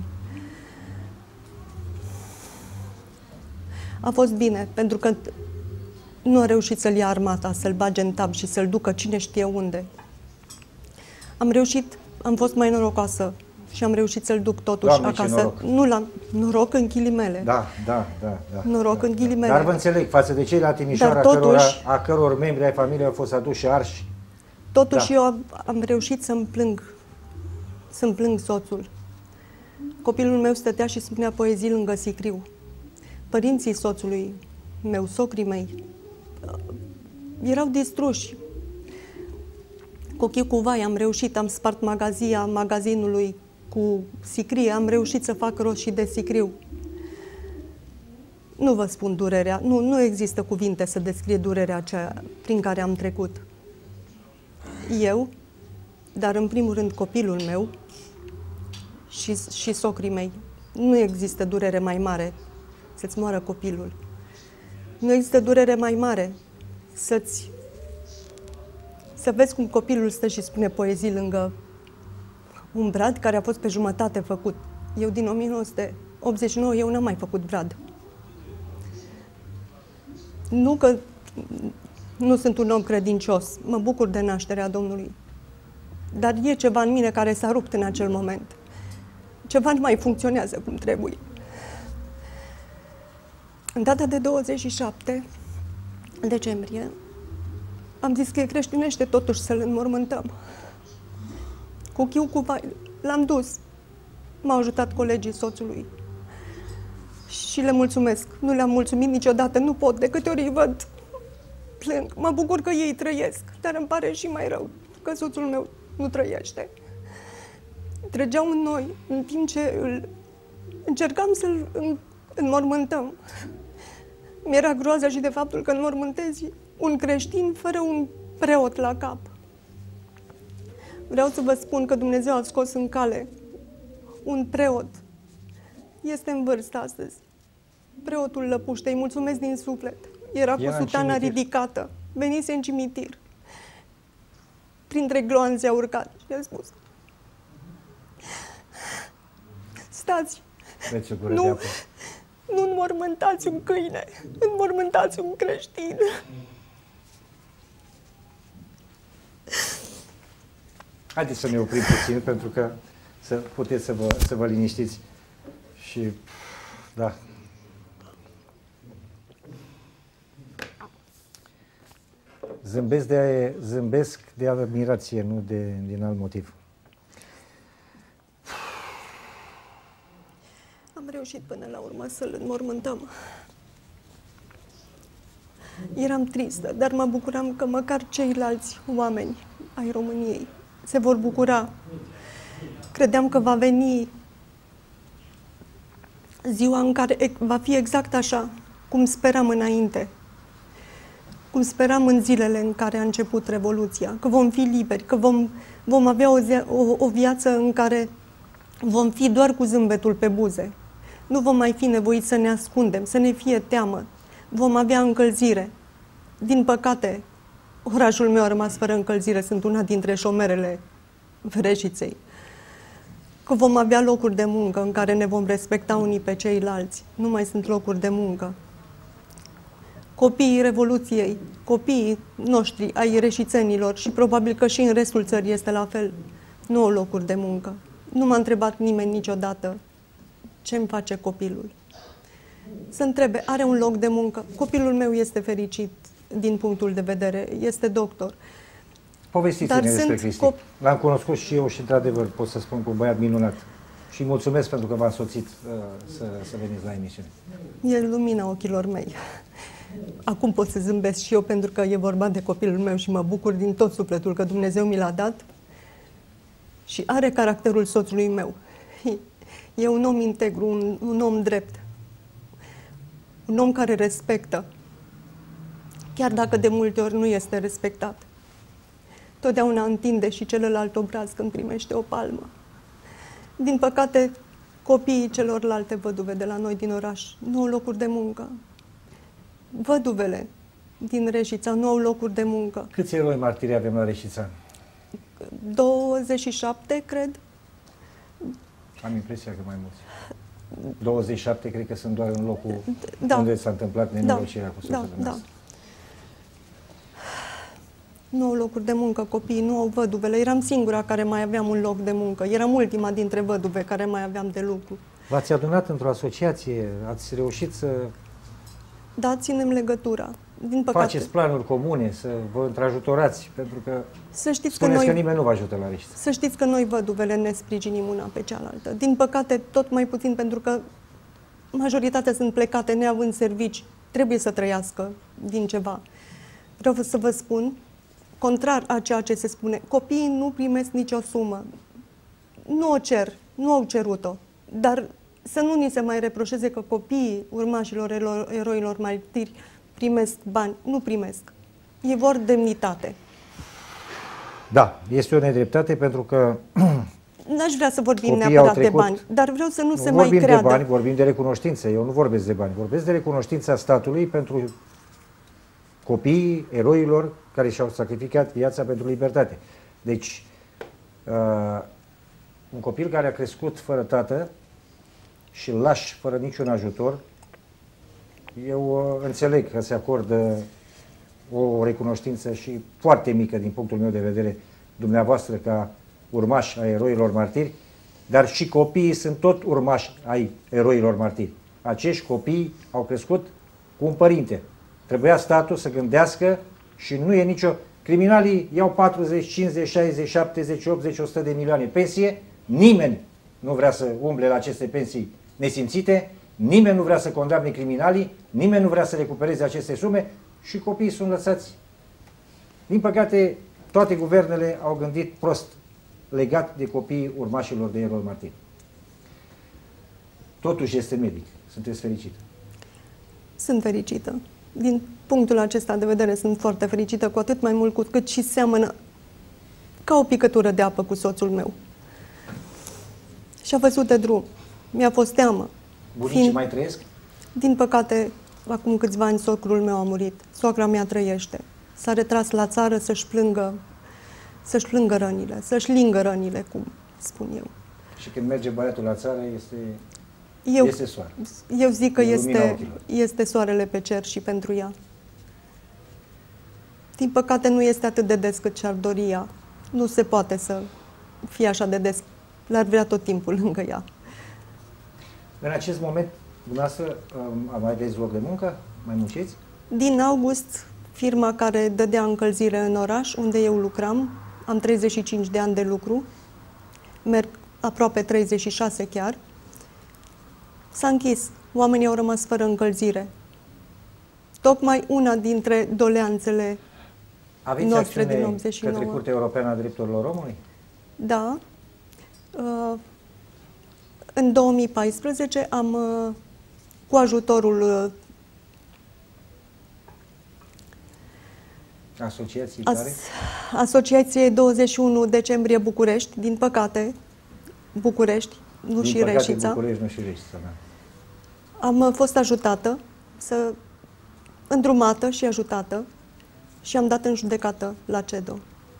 A fost bine, pentru că nu a reușit să-l ia armata, să-l bage în tab și să-l ducă cine știe unde. Am reușit, am fost mai norocoasă și am reușit să-l duc totuși acasă. Nu l-am noroc în ghilimele. Da. Noroc în ghilimele. Dar vă înțeleg, față de cei la Timișoara, a căror membri ai familiei au fost aduși arși. Totuși eu am reușit să-mi plâng soțul. Copilul meu stătea și spunea poezii lângă sicriu. Părinții soțului meu, socrii mei, erau distruși. Cu chiu cu vai am reușit, am spart magazinului cu sicrie, am reușit să fac rost și de sicriu. Nu vă spun durerea, nu există cuvinte să descrie durerea aceea prin care am trecut. Eu, dar în primul rând copilul meu și socrii mei. Nu există durere mai mare să-ți moară copilul. Nu există durere mai mare să vezi cum copilul stă și spune poezii lângă un brad care a fost pe jumătate făcut. Eu din 1989 eu n-am mai făcut brad. Nu că nu sunt un om credincios, mă bucur de nașterea Domnului. Dar e ceva în mine care s-a rupt în acel moment. Ceva nu mai funcționează cum trebuie. În data de 27 decembrie am zis că e creștinește totuși să-l înmormântăm. Cu chiu cu vai l-am dus. M-au ajutat colegii soțului. Și le mulțumesc. Nu le-am mulțumit niciodată, nu pot. De câte ori îi văd, plâng. Mă bucur că ei trăiesc, dar îmi pare și mai rău că soțul meu nu trăiește. Trăgeau în noi, în timp ce încercam să-l înmormântăm. Mi-era groază și de faptul că înmormântezi un creștin fără un preot la cap. Vreau să vă spun că Dumnezeu a scos în cale un preot. Este în vârstă astăzi. Preotul Lăpuște, îi mulțumesc din suflet. Era cu sutana ridicată. Venise în cimitir. Printre gloanțe a urcat și a spus: stați! Nu înmormântați un câine, înmormântați un creștin. Haideți să ne oprim puțin, pentru că să puteți să vă liniștiți. Și, da. Zâmbesc de admirație, nu din alt motiv. Am reușit până la urmă să-l înmormântăm. Eram tristă, dar mă bucuram că măcar ceilalți oameni ai României se vor bucura. Credeam că va veni ziua în care va fi exact așa cum speram înainte. Cum speram în zilele în care a început Revoluția, că vom fi liberi, că vom avea o viață în care vom fi doar cu zâmbetul pe buze. Nu vom mai fi nevoiți să ne ascundem, să ne fie teamă. Vom avea încălzire. Din păcate, orașul meu a rămas fără încălzire, sunt una dintre șomerele Reșiței. Că vom avea locuri de muncă în care ne vom respecta unii pe ceilalți. Nu mai sunt locuri de muncă. Copiii Revoluției, copiii noștri, ai reșițenilor, și probabil că și în restul țării este la fel, nu au locuri de muncă. Nu m-a întrebat nimeni niciodată ce-mi face copilul. Să întrebe, are un loc de muncă? Copilul meu este fericit din punctul de vedere, este doctor. Povestiți-ne despre Cristi. L-am cunoscut și eu și, într-adevăr, pot să spun, cu un băiat minunat. Și mulțumesc pentru că v-am însoțit să veniți la emisiune. E lumina ochilor mei. Acum pot să zâmbesc și eu pentru că e vorba de copilul meu și mă bucur din tot sufletul că Dumnezeu mi l-a dat și are caracterul soțului meu. E un om integru, un om drept, un om care respectă, chiar dacă de multe ori nu este respectat. Totdeauna întinde și celălalt obraz când primește o palmă. Din păcate, copiii celorlalte văduve de la noi din oraș nu au locuri de muncă. Văduvele din Reșița nu au locuri de muncă. Câți eroi martiri avem la Reșița? 27, cred. Am impresia că mai mulți. 27 cred că sunt doar în locul unde s-a întâmplat nenorocirea cu soțul dumneavoastră. Nu au locuri de muncă, copiii nu au văduvele. Eram singura care mai aveam un loc de muncă. Eram ultima dintre văduve care mai aveam de lucru. V-ați adunat într-o asociație? Ați reușit să... Da, ținem legătura. Din păcate. Faceți planuri comune, să vă întrajutorați, pentru că să știți spuneți că nimeni nu vă ajută la Reșița. Să știți că noi văduvele ne sprijinim una pe cealaltă. Din păcate, tot mai puțin, pentru că majoritatea sunt plecate neavând servici. Trebuie să trăiască din ceva. Vreau să vă spun, contrar a ceea ce se spune, copiii nu primesc nicio sumă. Nu o cer, nu au cerut-o. Dar să nu ni se mai reproșeze că copiii urmașilor eroilor martiri primesc bani. Nu primesc. E vor demnitate. Da, este o nedreptate pentru că n-aș vrea să vorbim neapărat de bani, dar vreau să nu se mai creadă. Vorbim de bani, vorbim de recunoștință. Eu nu vorbesc de bani, vorbesc de recunoștința statului pentru copiii eroilor care și-au sacrificat viața pentru libertate. Deci, un copil care a crescut fără tată și laș, fără niciun ajutor, eu înțeleg că se acordă o recunoștință și foarte mică din punctul meu de vedere dumneavoastră ca urmași ai eroilor martiri, dar și copiii sunt tot urmași ai eroilor martiri. Acești copii au crescut cu un părinte. Trebuia statul să gândească și nu e nicio... Criminalii iau 40, 50, 60, 70, 80, 100 de milioane pensie. Nimeni nu vrea să umble la aceste pensii nesimțite, nimeni nu vrea să condamne criminalii, nimeni nu vrea să recupereze aceste sume și copiii sunt lăsați. Din păcate, toate guvernele au gândit prost legat de copiii urmașilor de eroi martiri. Totuși este medic. Sunteți fericită? Sunt fericită. Din punctul acesta de vedere sunt foarte fericită, cu atât mai mult cu cât și seamănă ca o picătură de apă cu soțul meu. Și-a văzut de drum. Mi-a fost teamă. Bunicii mai trăiesc? Din păcate, acum câțiva ani socrul meu a murit. Soacra mea trăiește. S-a retras la țară să-și plângă rănile, să-și lingă rănile, cum spun eu. Și când merge băiatul la țară, este Este soare. Eu zic că este soarele pe cer și pentru ea. Din păcate nu este atât de des cât și-ar dori ea. Nu se poate să fie așa de des. L-ar vrea tot timpul lângă ea. În acest moment, dumneavoastră, mai aveți loc de muncă? Mai munciți? Din august, firma care dădea încălzire în oraș, unde eu lucram, am 35 de ani de lucru, merg aproape 36 chiar, s-a închis. Oamenii au rămas fără încălzire. Tocmai una dintre doleanțele noastre din 89. Către Curtea Europeană a Drepturilor Omului? Da. În 2014 am, cu ajutorul Asociației 21 decembrie București, din păcate, București, nu și Reșița. București, nu și Reșița, da. Am fost ajutată, îndrumată și ajutată și am dat în judecată la CEDO.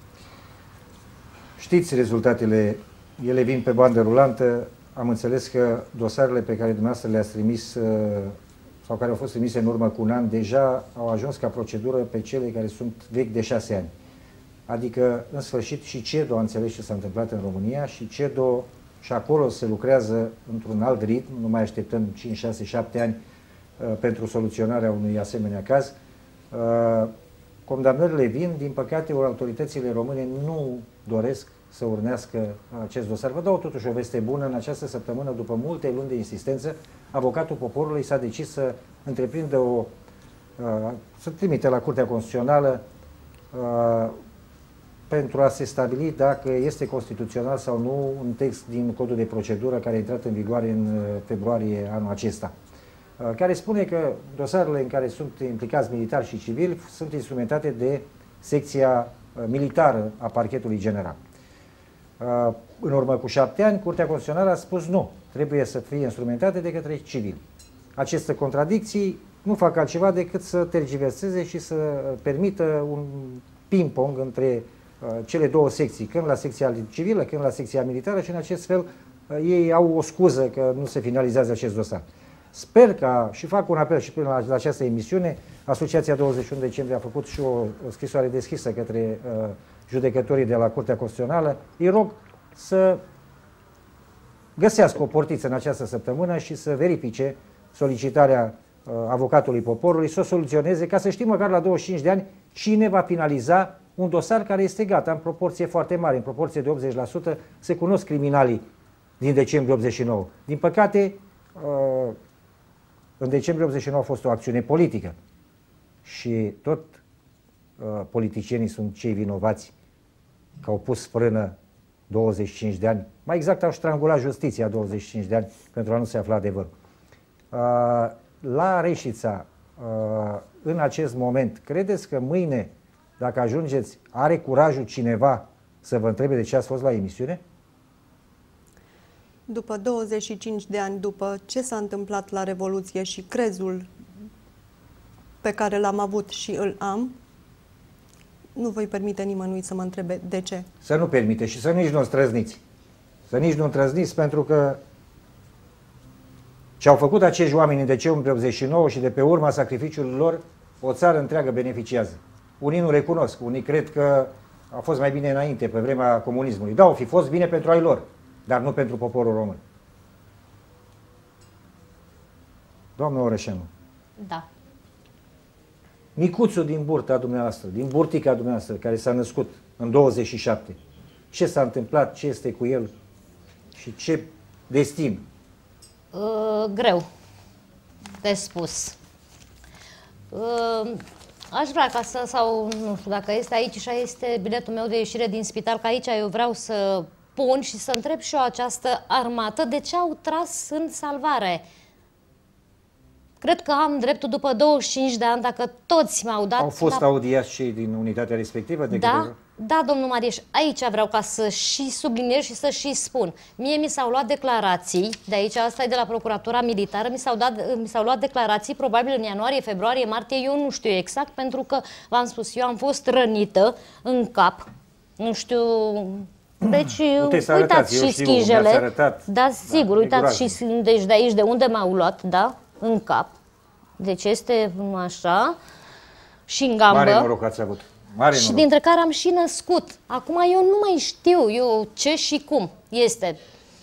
Știți rezultatele, ele vin pe bandă rulantă. Am înțeles că dosarele pe care dumneavoastră le-ați trimis sau care au fost trimise în urmă cu un an, deja au ajuns ca procedură pe cele care sunt vechi de 6 ani. Adică, în sfârșit, și CEDO a înțeles ce s-a întâmplat în România și CEDO și acolo se lucrează într-un alt ritm, nu mai așteptăm 5, 6, 7 ani pentru soluționarea unui asemenea caz. Condamnările vin, din păcate, autoritățile române nu doresc să urnească acest dosar. Vă dau totuși o veste bună. În această săptămână, după multe luni de insistență, avocatul poporului s-a decis să întreprindă să trimite la Curtea Constituțională pentru a se stabili dacă este constituțional sau nu un text din codul de procedură care a intrat în vigoare în februarie anul acesta, care spune că dosarele în care sunt implicați militari și civili sunt instrumentate de secția militară a Parchetului General. În urmă cu 7 ani, Curtea Constituțională a spus nu, trebuie să fie instrumentate de către civili. Aceste contradicții nu fac altceva decât să tergiverseze și să permită un ping-pong între cele două secții, când la secția civilă, când la secția militară, și în acest fel ei au o scuză că nu se finalizează acest dosar. Sper ca, și fac un apel și până la această emisiune, Asociația 21 decembrie a făcut și o scrisoare deschisă către judecătorii de la Curtea Constituțională. Îi rog să găsească o portiță în această săptămână și să verifice solicitarea avocatului poporului, să o soluționeze, ca să știm măcar la 25 de ani cine va finaliza un dosar care este gata în proporție foarte mare, în proporție de 80%, se cunosc criminalii din decembrie 89. Din păcate, în decembrie 89 a fost o acțiune politică și tot politicienii sunt cei vinovați că au pus frână 25 de ani, mai exact au strangulat justiția 25 de ani pentru a nu se afla adevărul. La Reșița, în acest moment, credeți că mâine, dacă ajungeți, are curajul cineva să vă întrebe de ce ați fost la emisiune? După 25 de ani, după ce s-a întâmplat la Revoluție și crezul pe care l-am avut și îl am, nu voi permite nimănui să mă întrebe de ce. Să nu permite și să nici nu îndrăzniți. Să nici nu îndrăzniți, pentru că ce au făcut acești oameni în decembrie 89 și de pe urma sacrificiului lor, o țară întreagă beneficiază. Unii nu recunosc, unii cred că a fost mai bine înainte, pe vremea comunismului. Da, au fi fost bine pentru ai lor, dar nu pentru poporul român. Doamnă Orășanu. Da. Micuțul din burta dumneavoastră, din burtica dumneavoastră, care s-a născut în 27, ce s-a întâmplat, ce este cu el și ce destin? Greu de spus. Aș vrea ca să, sau nu știu dacă este aici și este biletul meu de ieșire din spital, că aici eu vreau să pun și să întreb și eu această armată de ce au tras în salvare. Cred că am dreptul după 25 de ani, dacă toți m-au dat... Au fost audiați și din unitatea respectivă? Da, domnul Marieș, aici vreau ca să și subliniez și să și spun. Mie mi s-au luat declarații, de aici, asta e de la Procuratura Militară, mi s-au luat declarații probabil în ianuarie, februarie, martie, eu nu știu exact, pentru că, v-am spus, eu am fost rănită în cap, nu știu Deci, uitați și schijele. Da, sigur, uitați și deci de aici, de unde m-au luat, da, în cap. Deci este așa. Și în gambă. Mare noroc ați avut. Mare și noroc. dintre care am și născut. Acum eu nu mai știu eu ce și cum este.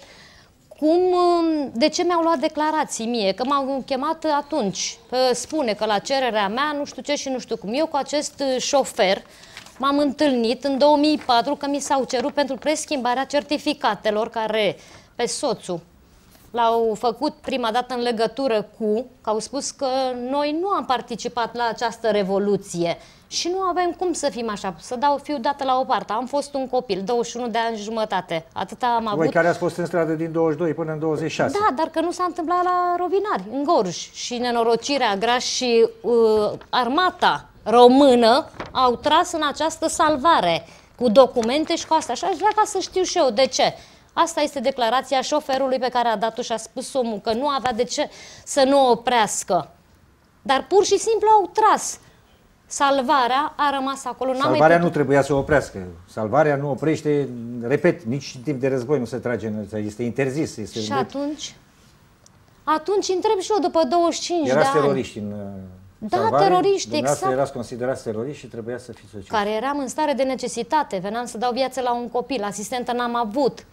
De ce mi-au luat declarații mie? Că m-au chemat atunci. Spune că la cererea mea nu știu ce și nu știu cum. Eu cu acest șofer m-am întâlnit în 2004 că mi s-au cerut pentru preschimbarea certificatelor care pe soțul l-au făcut prima dată în legătură cu, că au spus că noi nu am participat la această revoluție și nu avem cum să fim așa, să fiu dată la o parte. Am fost un copil, 21 de ani și jumătate, atâta am avut. Voi care ați fost în stradă din 22 până în 26. Da, dar că nu s-a întâmplat la Rovinari, în Gorj, și nenorocirea grea și armata română au tras în această salvare cu documente și cu asta. Și aș vrea ca să știu și eu de ce. Asta este declarația șoferului pe care a dat-o și a spus omul că nu avea de ce să nu oprească. Dar pur și simplu au tras. Salvarea a rămas acolo. Salvarea nu trebuia să oprească. Salvarea nu oprește, repet, nici în timp de război nu se trage în ăsta. Este interzis. Este și atunci? Atunci întreb și eu după 25 de ani. Erați teroriști în salvare, teroriști, exact. Erați considerați teroriști și trebuia să fiți sociali. Care eram în stare de necesitate. Veneam să dau viață la un copil. Asistentă n-am avut.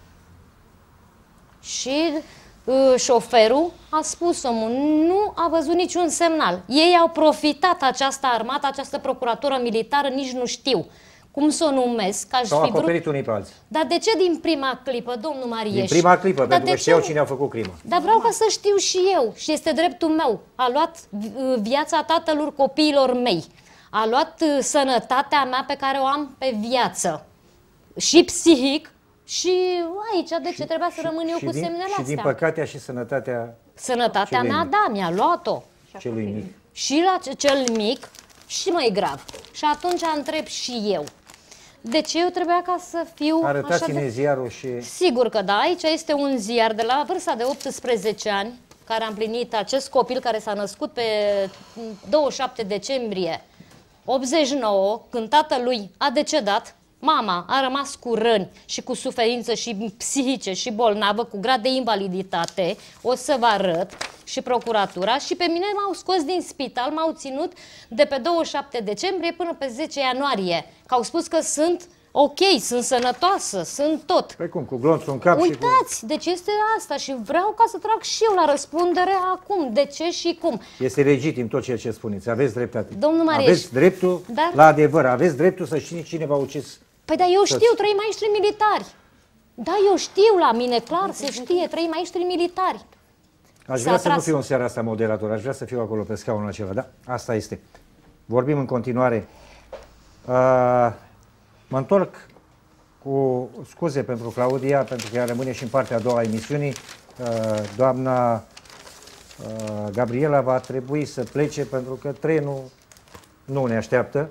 Și șoferul a spus omul, nu a văzut niciun semnal. Ei au profitat această armată, această procuratură militară, nici nu știu cum să o numesc. S-au acoperit unii pe alții. Dar de ce din prima clipă, domnul Marieș? Din prima clipă, pentru că știau cine a făcut crimă. Dar vreau ca să știu și eu, și este dreptul meu. A luat viața tatălor copiilor mei. A luat sănătatea mea pe care o am pe viață. Și psihic. Și aici, de ce trebuia să rămân eu cu semnele astea? Și din păcate și sănătatea... Sănătatea mea, da, mi-a luat-o. Celui mic. Și la cel mic și mai grav. Și atunci întreb și eu. De ce eu trebuia ca să fiu Arătați-ne ziarul și... Sigur că da, aici este un ziar de la vârsta de 18 ani, care a împlinit acest copil care s-a născut pe 27 decembrie 89, când tatălui a decedat. Mama a rămas cu răni și cu suferință și psihice și bolnavă, cu grad de invaliditate, o să vă arăt, și procuratura, și pe mine m-au scos din spital, m-au ținut de pe 27 decembrie până pe 10 ianuarie, că au spus că sunt ok, sunt sănătoasă, sunt tot. Pe cum, cu glonțul în cap. Uitați, și cu... deci este asta și vreau ca să trag și eu la răspundere acum, de ce și cum. Este legitim tot ceea ce spuneți, aveți dreptate. Domnul Marieș, aveți dreptul la adevăr, aveți dreptul să știți cine v-a ucis. Păi da, eu știu, 3 maestri militari. Da, eu știu, la mine clar se știe, 3 maestri militari. Aș vrea să nu fiu în seara asta moderator, aș vrea să fiu acolo pe scaunul acela, da? Asta este. Vorbim în continuare. Mă întorc cu scuze pentru Claudia, pentru că ea rămâne și în partea a doua a emisiunii. Doamna Gabriela va trebui să plece pentru că trenul nu ne așteaptă.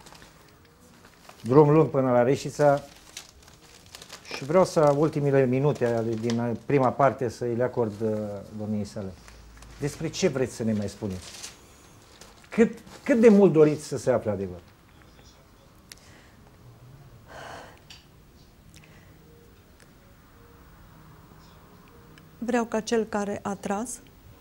Drum lung până la Reșița și vreau să ultimile minute din prima parte să îi le acord domniei sale. Despre ce vreți să ne mai spuneți? Cât de mult doriți să se afle adevăr? Vreau ca cel care a tras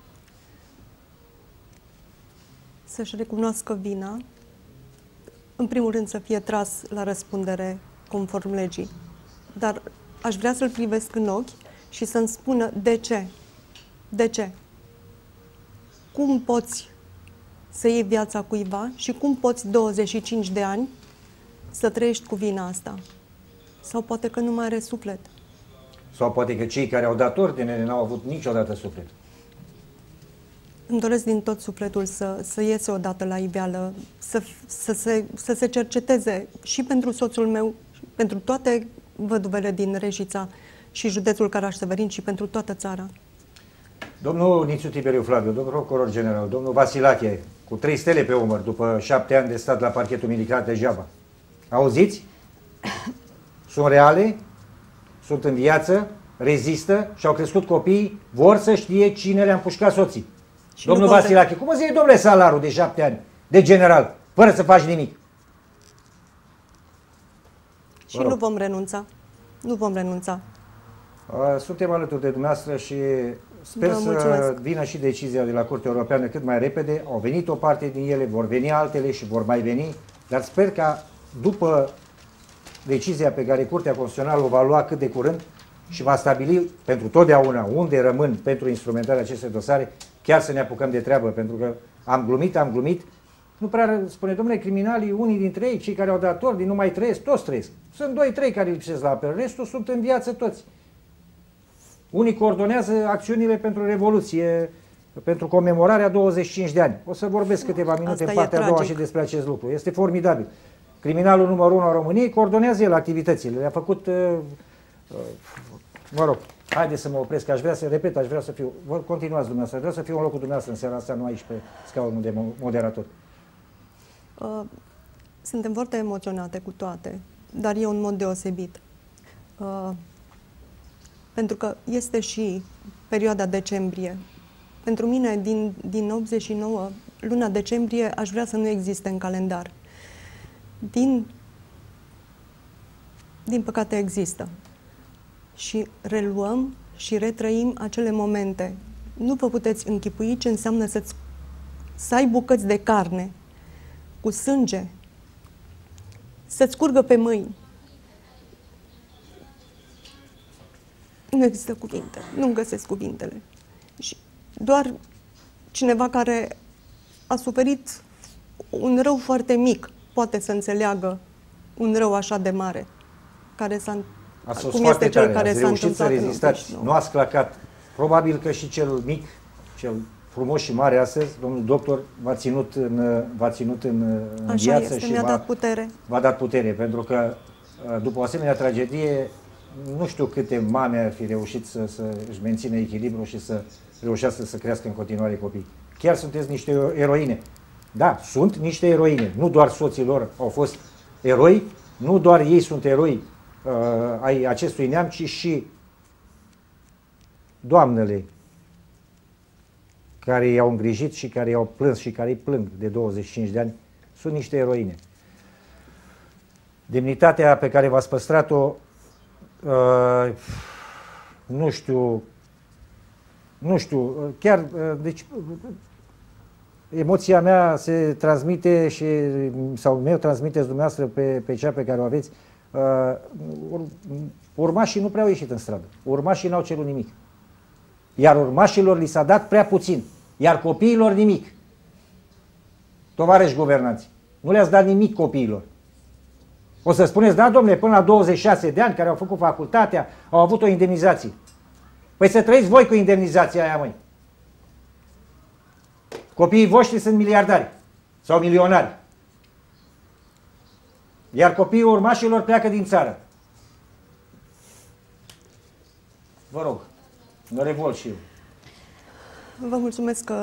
să-și recunoască vina, în primul rând să fie tras la răspundere conform legii, dar aș vrea să-l privesc în ochi și să-mi spună de ce. De ce? Cum poți să iei viața cuiva și cum poți 25 de ani să trăiești cu vina asta? Sau poate că nu mai are suflet. Sau poate că cei care au dat ordinele n-au avut niciodată suflet. Îmi doresc din tot sufletul să iese odată la iveală, să se cerceteze și pentru soțul meu, și pentru toate văduvele din Reșița și județul Caraș-Severin și pentru toată țara. Domnul Nițiu Tiberiu Flaviu, domnul procuror general, domnul Vasilache, cu 3 stele pe umăr, după 7 ani de stat la parchetul militar degeaba. Auziți? Sunt reale, sunt în viață, rezistă și au crescut copiii, vor să știe cine le-a împușcat soții. Și domnul Vasilache, cum îți iei, domnule, salarul de 7 ani de general, fără să faci nimic? Și nu vom renunța. Nu vom renunța. Suntem alături de dumneavoastră și sper să vină și decizia de la Curtea Europeană cât mai repede. Au venit o parte din ele, vor veni altele și vor mai veni, dar sper ca după decizia pe care Curtea Constituțională o va lua cât de curând și va stabili pentru totdeauna unde rămân pentru instrumentarea acestei dosare, chiar să ne apucăm de treabă, pentru că am glumit, nu prea spune, domnule, criminalii, unii dintre ei, cei care au dat ordini, nu mai trăiesc, toți trăiesc. Sunt 2-3 care lipsesc la apel, restul sunt în viață toți. Unii coordonează acțiunile pentru Revoluție, pentru comemorarea 25 de ani. O să vorbesc câteva minute în partea a doua și despre acest lucru. Este formidabil. Criminalul numărul 1 al României coordonează el activitățile. Le-a făcut, mă rog, haideți să mă opresc, aș vrea să repet, aș vrea să fiu, continuați dumneavoastră, vreau să fiu în locul dumneavoastră în seara asta, nu aici pe scaunul de moderator. Suntem foarte emoționate cu toate, dar e un mod deosebit. Pentru că este și perioada decembrie. Pentru mine, din 89, luna decembrie, aș vrea să nu existe în calendar. Din păcate există. Și reluăm și retrăim acele momente. Nu vă puteți închipui ce înseamnă să ai bucăți de carne cu sânge, să-ți curgă pe mâini. Nu există cuvinte, nu găsesc cuvintele. Și doar cineva care a suferit un rău foarte mic poate să înțeleagă un rău așa de mare, care s-a cum este cel care s-a reușit să rezistați, nu ați clacat. Probabil că și cel mic, cel frumos și mare astăzi, domnul doctor, v-a ținut în viață și v-a dat putere, pentru că după o asemenea tragedie, nu știu câte mame ar fi reușit să își mențină echilibru și să reușească să crească în continuare copii. Chiar sunteți niște eroine. Da, sunt niște eroine. Nu doar soții lor au fost eroi, nu doar ei sunt eroi ai acestui neam, ci și doamnele care i-au îngrijit și care i-au plâns și care îi plâng de 25 de ani, sunt niște eroine. Demnitatea pe care v-ați păstrat-o, nu știu, chiar, deci, emoția mea se transmite sau mi-o transmiteți dumneavoastră pe cea pe care o aveți. Urmașii nu prea au ieșit în stradă. Urmașii n-au cerut nimic. Iar urmașilor li s-a dat prea puțin. Iar copiilor nimic. Tovarăși guvernanți, nu le-ați dat nimic copiilor. O să spuneți, da, domnule, până la 26 de ani care au făcut facultatea, au avut o indemnizație. Păi să trăiți voi cu indemnizația aia, măi. Copiii voștri sunt miliardari sau milionari. Iar copiii urmașilor pleacă din țară. Vă rog, mă revolt și eu. Vă mulțumesc că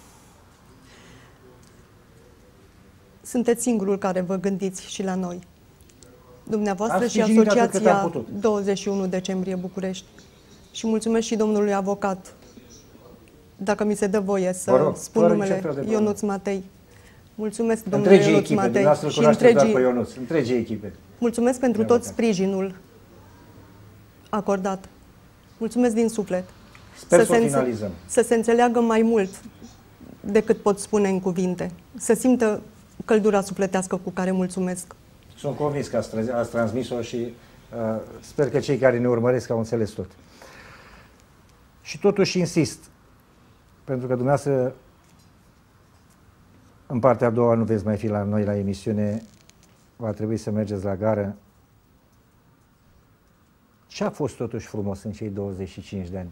sunteți singurul care vă gândiți și la noi. Dumneavoastră și Asociația 21 decembrie București. Și mulțumesc și domnului avocat, dacă mi se dă voie să spun numele, Ionuț Matei. Mulțumesc, domnule Ionuț Matei. Și întregii echipe. Mulțumesc pentru tot sprijinul acordat. Mulțumesc din suflet. Sper să o finalizăm. Să se înțeleagă mai mult decât pot spune în cuvinte. Să simtă căldura sufletească cu care mulțumesc. Sunt convins că ați transmis-o și sper că cei care ne urmăresc au înțeles tot. Și totuși insist, pentru că dumneavoastră în partea a doua nu veți mai fi la noi la emisiune, va trebui să mergeți la gară. Ce a fost totuși frumos în cei 25 de ani?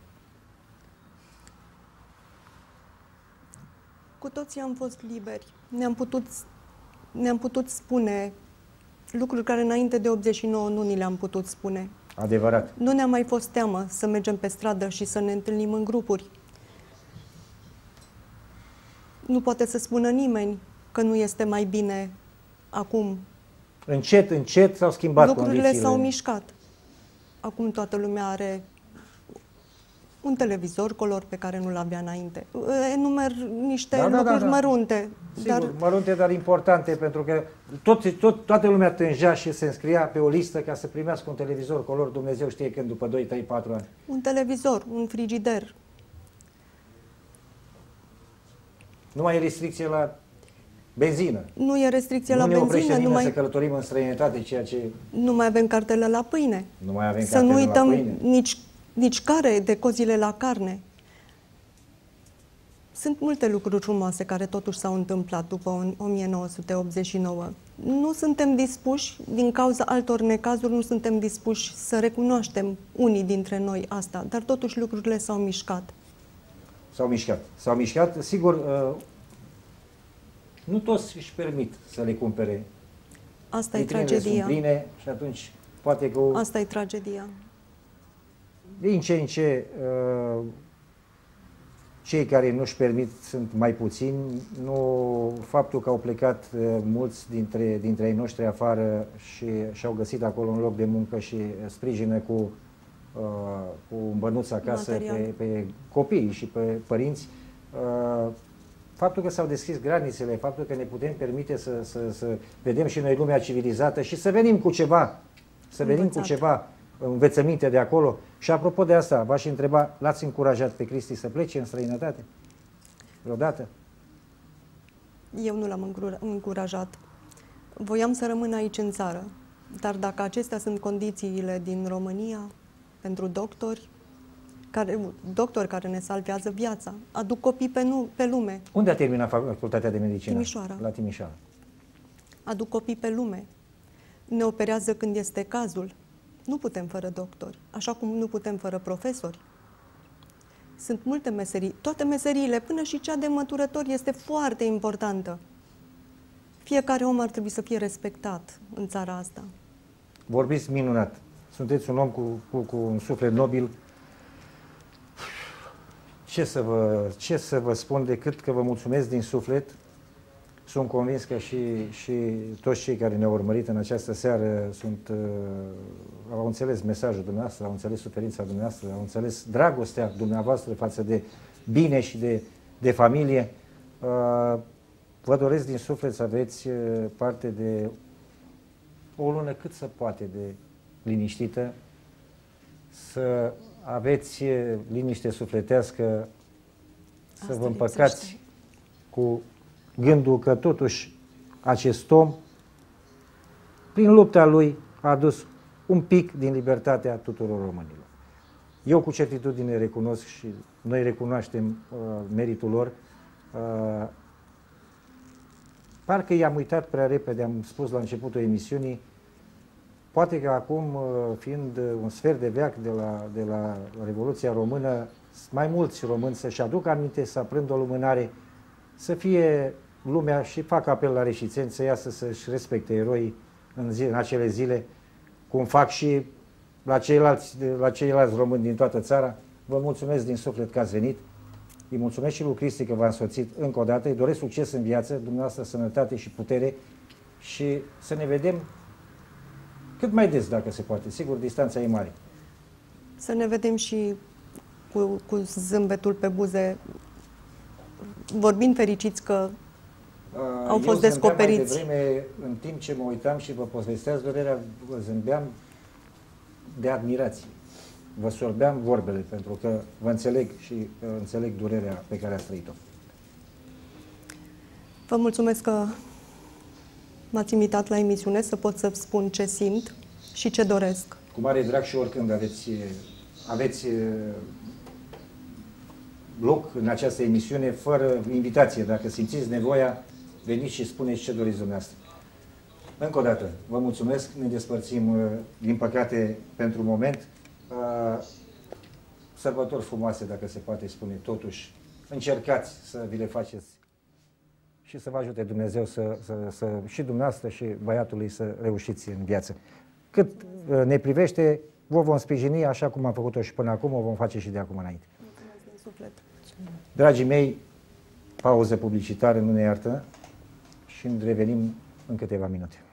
Cu toții am fost liberi. Ne-am putut spune lucruri care înainte de 89 nu ni le-am putut spune. Adevărat. Nu ne-a mai fost teamă să mergem pe stradă și să ne întâlnim în grupuri. Nu poate să spună nimeni că nu este mai bine acum. Încet, încet s-au schimbat lucrurile s-au mișcat. Acum toată lumea are Un televizor color pe care nu-l avea înainte. Enumer niște lucruri mărunte. Sigur, mărunte, dar importante, pentru că toată lumea tângea și se înscria pe o listă ca să primească un televizor color, Dumnezeu știe când, după 2, 3, 4 ani. Un televizor, un frigider. Nu mai e restricție la benzină. Nu e restricție la benzină. Nu ne oprește nimeni să călătorim în străinătate, ceea ce... Nu mai avem cartele la pâine. Nu mai avem să nu uităm nici care de cozile la carne. Sunt multe lucruri frumoase care totuși s-au întâmplat după 1989. Nu suntem dispuși, din cauza altor necazuri, nu suntem dispuși să recunoaștem unii dintre noi asta, dar totuși lucrurile s-au mișcat. S-au mișcat, sigur, nu toți își permit să le cumpere. Asta e tragedia. Sunt pline și atunci poate că... Asta e tragedia. Din ce în ce cei care nu-și permit sunt mai puțini. Faptul că au plecat mulți dintre ei noștri afară și-au găsit acolo un loc de muncă și sprijină cu un bănuț acasă pe copii și pe părinți. Faptul că s-au deschis granițele, faptul că ne putem permite să vedem și noi lumea civilizată și să venim cu ceva, învățăminte de acolo. Și apropo de asta, v-aș întreba, l-ați încurajat pe Cristi să plece în străinătate? Vreodată? Eu nu l-am încurajat. Voiam să rămân aici în țară. Dar dacă acestea sunt condițiile din România, pentru doctori care ne salvează viața, aduc copii pe lume. Unde a terminat facultatea de medicină? Timișoara. La Timișoara. Aduc copii pe lume. Ne operează când este cazul. Nu putem fără doctori, așa cum nu putem fără profesori. Sunt multe meserii, toate meseriile, până și cea de măturător este foarte importantă. Fiecare om ar trebui să fie respectat în țara asta. Vorbiți minunat. Sunteți un om cu un suflet nobil. Ce să vă spun decât că vă mulțumesc din suflet. Sunt convins că și toți cei care ne-au urmărit în această seară au înțeles mesajul dumneavoastră, au înțeles suferința dumneavoastră, au înțeles dragostea dumneavoastră față de bine și de familie. Vă doresc din suflet să aveți parte de o lună cât se poate de liniștită, să aveți liniște sufletească, să vă împăcați cu gândul că totuși acest om, prin lupta lui, a adus un pic din libertatea tuturor românilor. Eu cu certitudine recunosc și noi recunoaștem meritul lor. Parcă i-am uitat prea repede, am spus la începutul emisiunii, poate că acum, fiind un sfert de veac de la Revoluția Română, mai mulți români să-și aducă aminte, să aprindă o lumânare, să fie lumea, și fac apel la reșițeni să iasă să-și respecte eroii în acele zile, cum fac și la ceilalți români din toată țara. Vă mulțumesc din suflet că ați venit. Îi mulțumesc și lui Cristi că v-a însoțit încă o dată. Îi doresc succes în viață, dumneavoastră sănătate și putere și să ne vedem cât mai des, dacă se poate. Sigur, distanța e mare. Să ne vedem și cu zâmbetul pe buze, vorbind fericiți că au fost descoperiți. Mai devreme, în timp ce mă uitam și vă povesteați durerea, vă zâmbeam de admirație. Vă sorbeam vorbele, pentru că vă înțeleg și înțeleg durerea pe care ați trăit-o. Vă mulțumesc că m-ați invitat la emisiune să pot să spun ce simt și ce doresc. Cu mare drag și oricând aveți loc în această emisiune, fără invitație. Dacă simțiți nevoia, veniți și spuneți ce doriți dumneavoastră. Încă o dată, vă mulțumesc, ne despărțim, din păcate, pentru moment. Sărbători frumoase, dacă se poate spune, totuși. Încercați să vi le faceți și să vă ajute Dumnezeu și dumneavoastră și băiatului să reușiți în viață. Cât ne privește, vă vom sprijini așa cum am făcut-o și până acum, o vom face și de acum înainte. Mulțumesc din suflet. Dragii mei, pauză publicitară, nu ne iartă și revenim în câteva minute.